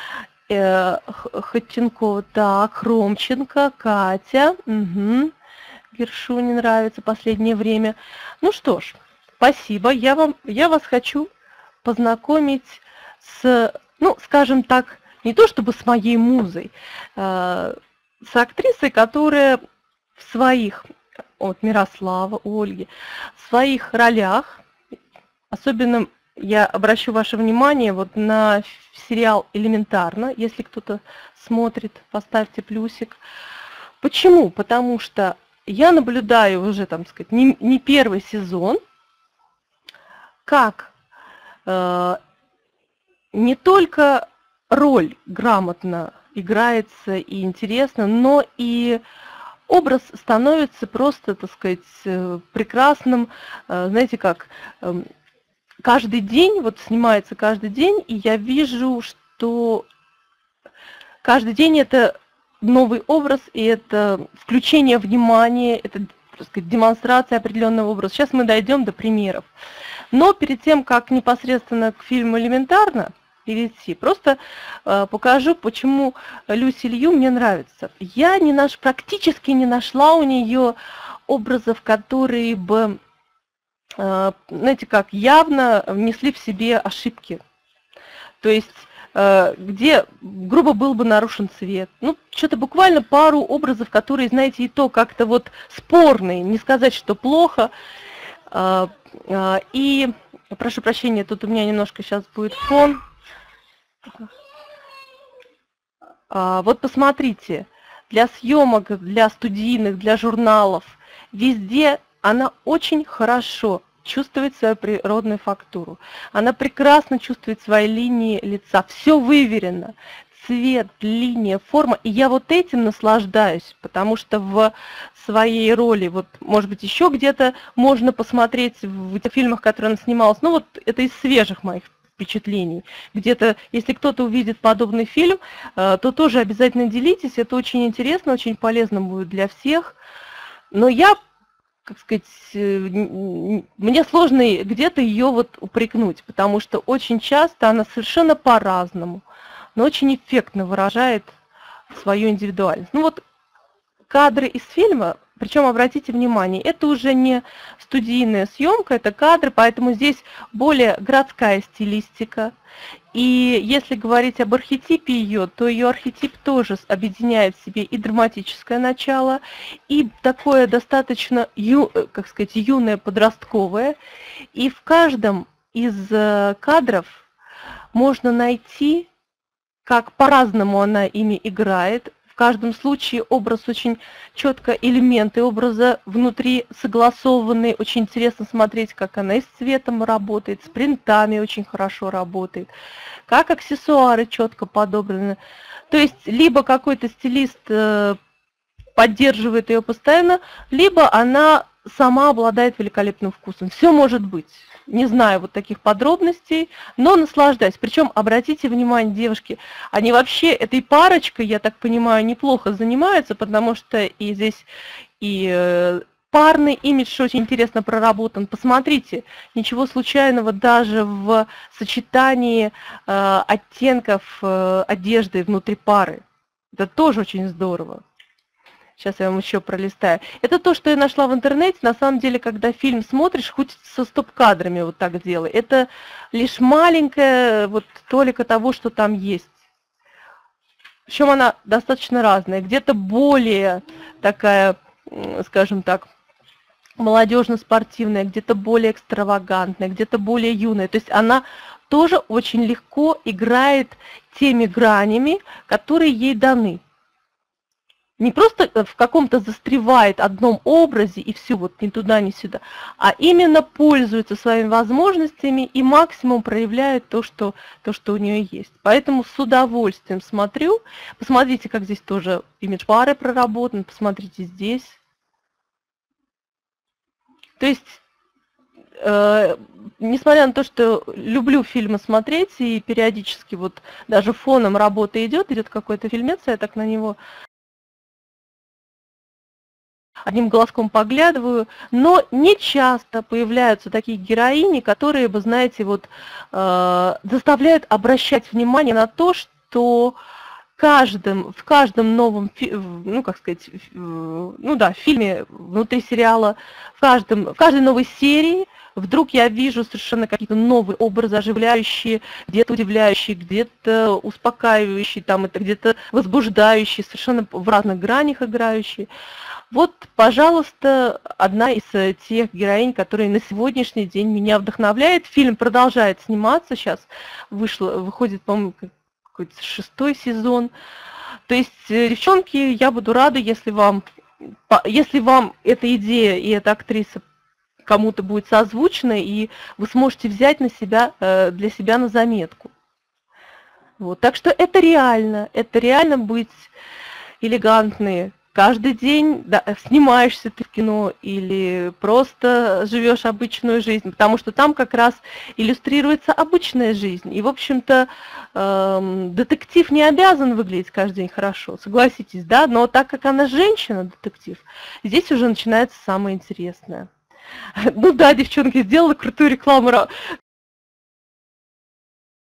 Хотченкова, так, Хромченко, Катя, угу. Гершу не нравится последнее время. Ну что ж, спасибо. Я, вам, я вас хочу познакомить с, ну, скажем так, не то чтобы с моей музой, э, с актрисой, которая в своих, вот Мирослава, Ольги, в своих ролях, особенно я обращу ваше внимание вот на сериал «Элементарно», если кто-то смотрит, поставьте плюсик. Почему? Потому что я наблюдаю уже, там сказать, не, не первый сезон, как э, не только роль грамотно играется и интересно, но и образ становится просто, так сказать, прекрасным, знаете как, каждый день, вот снимается каждый день, и я вижу, что каждый день это новый образ, и это включение внимания, это, так сказать, демонстрация определенного образа. Сейчас мы дойдем до примеров. Но перед тем, как непосредственно к фильму «Элементарно», перейти. Просто э, покажу, почему Люси Лью мне нравится. Я не наш, практически не нашла у нее образов, которые бы, э, знаете как, явно внесли в себе ошибки. То есть, э, где грубо был бы нарушен цвет. Ну, что-то буквально пару образов, которые, знаете, и то как-то вот спорные, не сказать, что плохо. Э, э, и, прошу прощения, тут у меня немножко сейчас будет фон. Э, вот посмотрите, для съемок, для студийных, для журналов, везде она очень хорошо чувствует свою природную фактуру. Она прекрасно чувствует свои линии лица. Все выверено. Цвет, линия, форма. И я вот этим наслаждаюсь, потому что в своей роли, вот, может быть, еще где-то можно посмотреть в этих фильмах, которые она снималась. Ну, вот это из свежих моих впечатлений. Где-то, если кто-то увидит подобный фильм, то тоже обязательно делитесь. Это очень интересно, очень полезно будет для всех. Но я, как сказать, мне сложно где-то ее вот упрекнуть, потому что очень часто она совершенно по-разному, но очень эффектно выражает свою индивидуальность. Ну вот кадры из фильма, причем обратите внимание, это уже не студийная съемка, это кадры, поэтому здесь более городская стилистика. И если говорить об архетипе ее, то ее архетип тоже объединяет в себе и драматическое начало, и такое достаточно, ю, как сказать, юное, подростковое. И в каждом из кадров можно найти, как по-разному она ими играет. В каждом случае образ очень четко, элементы образа внутри согласованные. Очень интересно смотреть, как она и с цветом работает, с принтами очень хорошо работает, как аксессуары четко подобраны. То есть либо какой-то стилист поддерживает ее постоянно, либо она сама обладает великолепным вкусом. Все может быть. Не знаю вот таких подробностей, но наслаждаюсь. Причем, обратите внимание, девушки, они вообще этой парочкой, я так понимаю, неплохо занимаются, потому что и здесь и парный имидж очень интересно проработан. Посмотрите, ничего случайного даже в сочетании э, оттенков э, одежды внутри пары. Это тоже очень здорово. Сейчас я вам еще пролистаю. Это то, что я нашла в интернете. На самом деле, когда фильм смотришь, хоть со стоп-кадрами вот так делай. Это лишь маленькая вот толика того, что там есть. Причем она достаточно разная. Где-то более такая, скажем так, молодежно-спортивная, где-то более экстравагантная, где-то более юная. То есть она тоже очень легко играет теми гранями, которые ей даны. Не просто в каком-то застревает одном образе и все, вот ни туда, ни сюда, а именно пользуется своими возможностями и максимум проявляет то, что, то, что у нее есть. Поэтому с удовольствием смотрю. Посмотрите, как здесь тоже имидж пары проработан, посмотрите здесь. То есть, э, несмотря на то, что люблю фильмы смотреть, и периодически вот даже фоном работа идет, идет какой-то фильмец, я так на него одним глазком поглядываю, но не часто появляются такие героини, которые бы, знаете, вот э, заставляют обращать внимание на то, что каждым, в каждом новом, ну как сказать, ну да, фильме, внутри сериала, в, каждом, в каждой новой серии вдруг я вижу совершенно какие-то новые образы, оживляющие, где-то удивляющие, где-то успокаивающие, там это где-то возбуждающие, совершенно в разных гранях играющие. Вот, пожалуйста, одна из тех героинь, которые на сегодняшний день меня вдохновляет. Фильм продолжает сниматься, сейчас вышло, выходит, по-моему, какой-то шестой сезон. То есть, девчонки, я буду рада, если вам, если вам эта идея и эта актриса кому-то будет созвучна, и вы сможете взять на себя, для себя на заметку. Вот. Так что это реально, это реально быть элегантной. Каждый день да, снимаешься ты в кино или просто живешь обычную жизнь, потому что там как раз иллюстрируется обычная жизнь. И, в общем-то, эм, детектив не обязан выглядеть каждый день хорошо, согласитесь, да? Но так как она женщина-детектив, здесь уже начинается самое интересное. Ну да, девчонки, сделала крутую рекламу.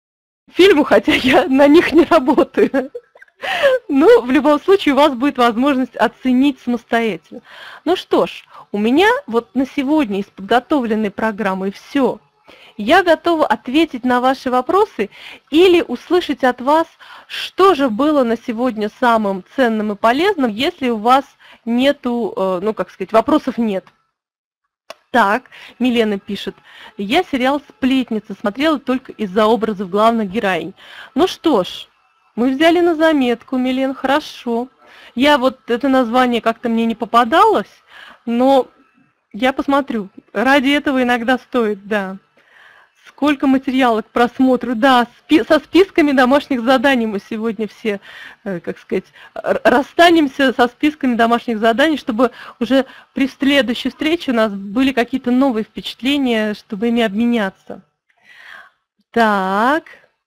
фильму, хотя я на них не работаю. Но в любом случае у вас будет возможность оценить самостоятельно. Ну что ж, у меня вот на сегодня из подготовленной программы все. Я готова ответить на ваши вопросы или услышать от вас, что же было на сегодня самым ценным и полезным, если у вас нету, ну как сказать, вопросов нет. Так, Милена пишет, я сериал «Сплетница» смотрела только из-за образов главных героинь. Ну что ж, мы взяли на заметку, Милен, хорошо. Я вот, это название как-то мне не попадалось, но я посмотрю. Ради этого иногда стоит, да. Сколько материала к просмотру, да, спи со списками домашних заданий мы сегодня все, как сказать, расстанемся со списками домашних заданий, чтобы уже при следующей встрече у нас были какие-то новые впечатления, чтобы ими обменяться. Так.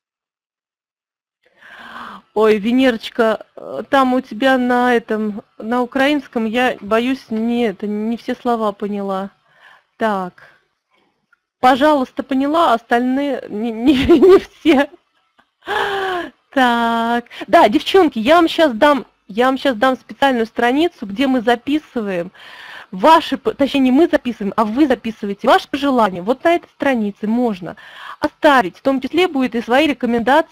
Ой, Венерочка, там у тебя на этом, на украинском, я боюсь, не, это, не все слова поняла. Так. Пожалуйста, поняла, остальные не, не, не все. Так, да, девчонки, я вам сейчас дам, я вам сейчас дам специальную страницу, где мы записываем ваши, точнее не мы записываем, а вы записываете ваши пожелания. Вот на этой странице можно оставить, в том числе будет и свои рекомендации.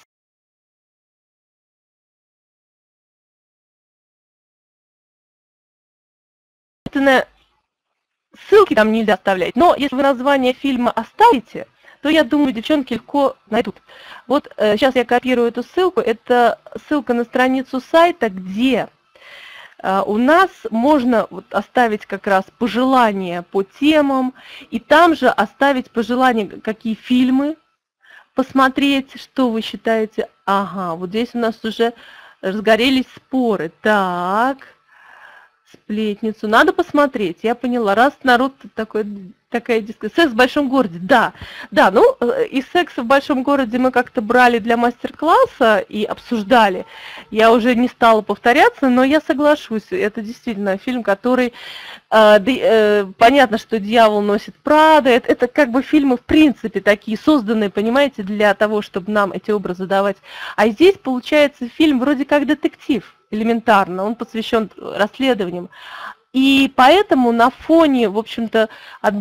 Ссылки там нельзя оставлять, но если вы название фильма оставите, то, я думаю, девчонки легко найдут. Вот э, сейчас я копирую эту ссылку. Это ссылка на страницу сайта, где э, у нас можно вот оставить как раз пожелания по темам, и там же оставить пожелания, какие фильмы посмотреть, что вы считаете. Ага, вот здесь у нас уже разгорелись споры. Так... Сплетницу. Надо посмотреть, я поняла. Раз народ такой, такая дискуссия. Секс в большом городе, да. Да, ну, и секс в большом городе мы как-то брали для мастер-класса и обсуждали. Я уже не стала повторяться, но я соглашусь. Это действительно фильм, который... Э, э, понятно, что «Дьявол носит Прада». Это, это как бы фильмы, в принципе, такие созданные, понимаете, для того, чтобы нам эти образы давать. А здесь, получается, фильм вроде как детектив. Элементарно, он посвящен расследованиям. И поэтому на фоне, в общем-то,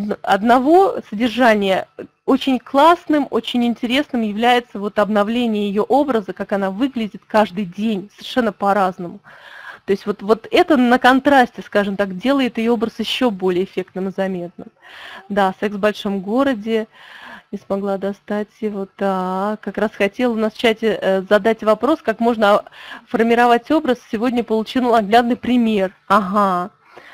одного содержания очень классным, очень интересным является вот обновление ее образа, как она выглядит каждый день, совершенно по-разному. То есть вот, вот это на контрасте, скажем так, делает ее образ еще более эффектным и заметным. Да, «Секс в большом городе». Не смогла достать его. Так, как раз хотела у нас в чате э, задать вопрос, как можно формировать образ. Сегодня получил наглядный пример. Ага.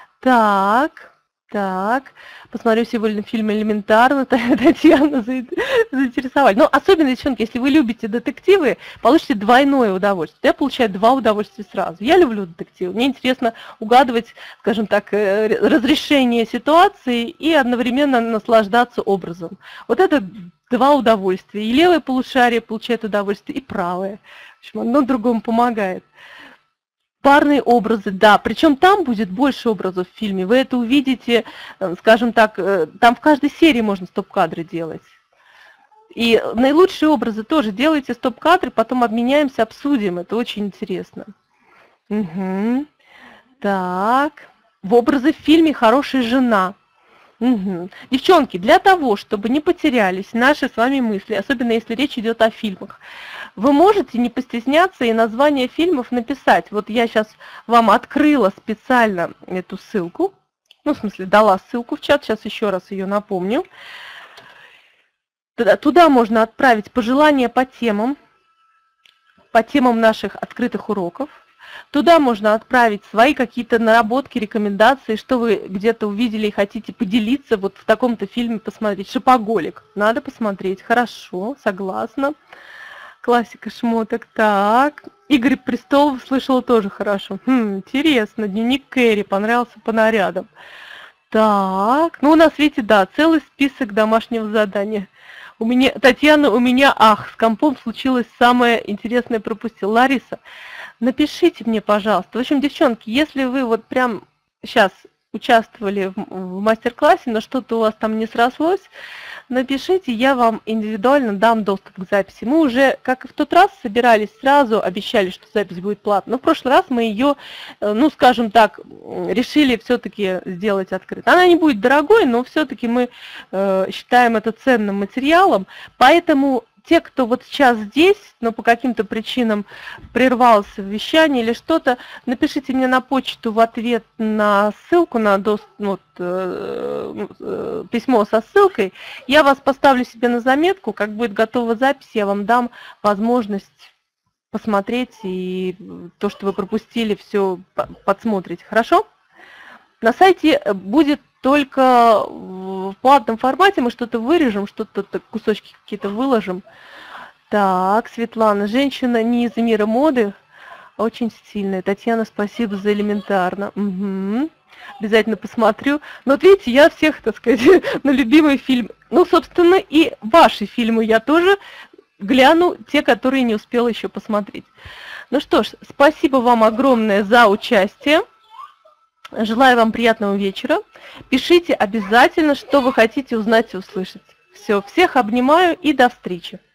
Так, так. Посмотрю сегодня фильм «Элементарно». Татьяна заинтересовали. Но особенно, девчонки, если вы любите детективы, получите двойное удовольствие. Я получаю два удовольствия сразу. Я люблю детективы. Мне интересно угадывать, скажем так, разрешение ситуации и одновременно наслаждаться образом. Вот это два удовольствия. И левое полушарие получает удовольствие, и правое. В общем, одно другому помогает. Парные образы, да, причем там будет больше образов в фильме, вы это увидите, скажем так, там в каждой серии можно стоп-кадры делать. И наилучшие образы тоже делайте стоп-кадры, потом обменяемся, обсудим, это очень интересно. Угу. Так, в образы в фильме «Хорошая жена». Угу. Девчонки, для того, чтобы не потерялись наши с вами мысли, особенно если речь идет о фильмах, вы можете не постесняться и название фильмов написать. Вот я сейчас вам открыла специально эту ссылку, ну, в смысле, дала ссылку в чат, сейчас еще раз ее напомню. Туда, туда можно отправить пожелания по темам, по темам наших открытых уроков. Туда можно отправить свои какие-то наработки, рекомендации, что вы где-то увидели и хотите поделиться, вот в таком-то фильме посмотреть. «Шопоголик». Надо посмотреть. Хорошо, согласна. Классика шмоток. Так. «Игорь Престолов» слышала тоже хорошо. Хм, интересно. «Дневник Кэрри» понравился по нарядам. Так. Ну, у нас, видите, да, целый список домашнего задания. У меня, Татьяна, у меня, ах, с компом случилось самое интересное, пропустил. Лариса, напишите мне, пожалуйста. В общем, девчонки, если вы вот прям сейчас участвовали в, в мастер-классе, но что-то у вас там не срослось, напишите, я вам индивидуально дам доступ к записи. Мы уже, как и в тот раз, собирались сразу, обещали, что запись будет платна. Но в прошлый раз мы ее, ну, скажем так, решили все-таки сделать открыто. Она не будет дорогой, но все-таки мы э, считаем это ценным материалом. Поэтому те, кто вот сейчас здесь, но по каким-то причинам прервался в вещании или что-то, напишите мне на почту в ответ на ссылку, на дост... вот, э, э, письмо со ссылкой. Я вас поставлю себе на заметку, как будет готова запись, я вам дам возможность посмотреть, и то, что вы пропустили, все подсмотрите. Хорошо? На сайте будет только в платном формате, мы что-то вырежем, что-то кусочки какие-то выложим. Так, Светлана, женщина не из мира моды, очень стильная. Татьяна, спасибо за элементарно. Угу. Обязательно посмотрю. Но вот видите, я всех, так сказать, на любимый фильм. Ну, собственно, и ваши фильмы я тоже гляну, те, которые не успела еще посмотреть. Ну что ж, спасибо вам огромное за участие. Желаю вам приятного вечера. Пишите обязательно, что вы хотите узнать и услышать. Все, всех обнимаю и до встречи.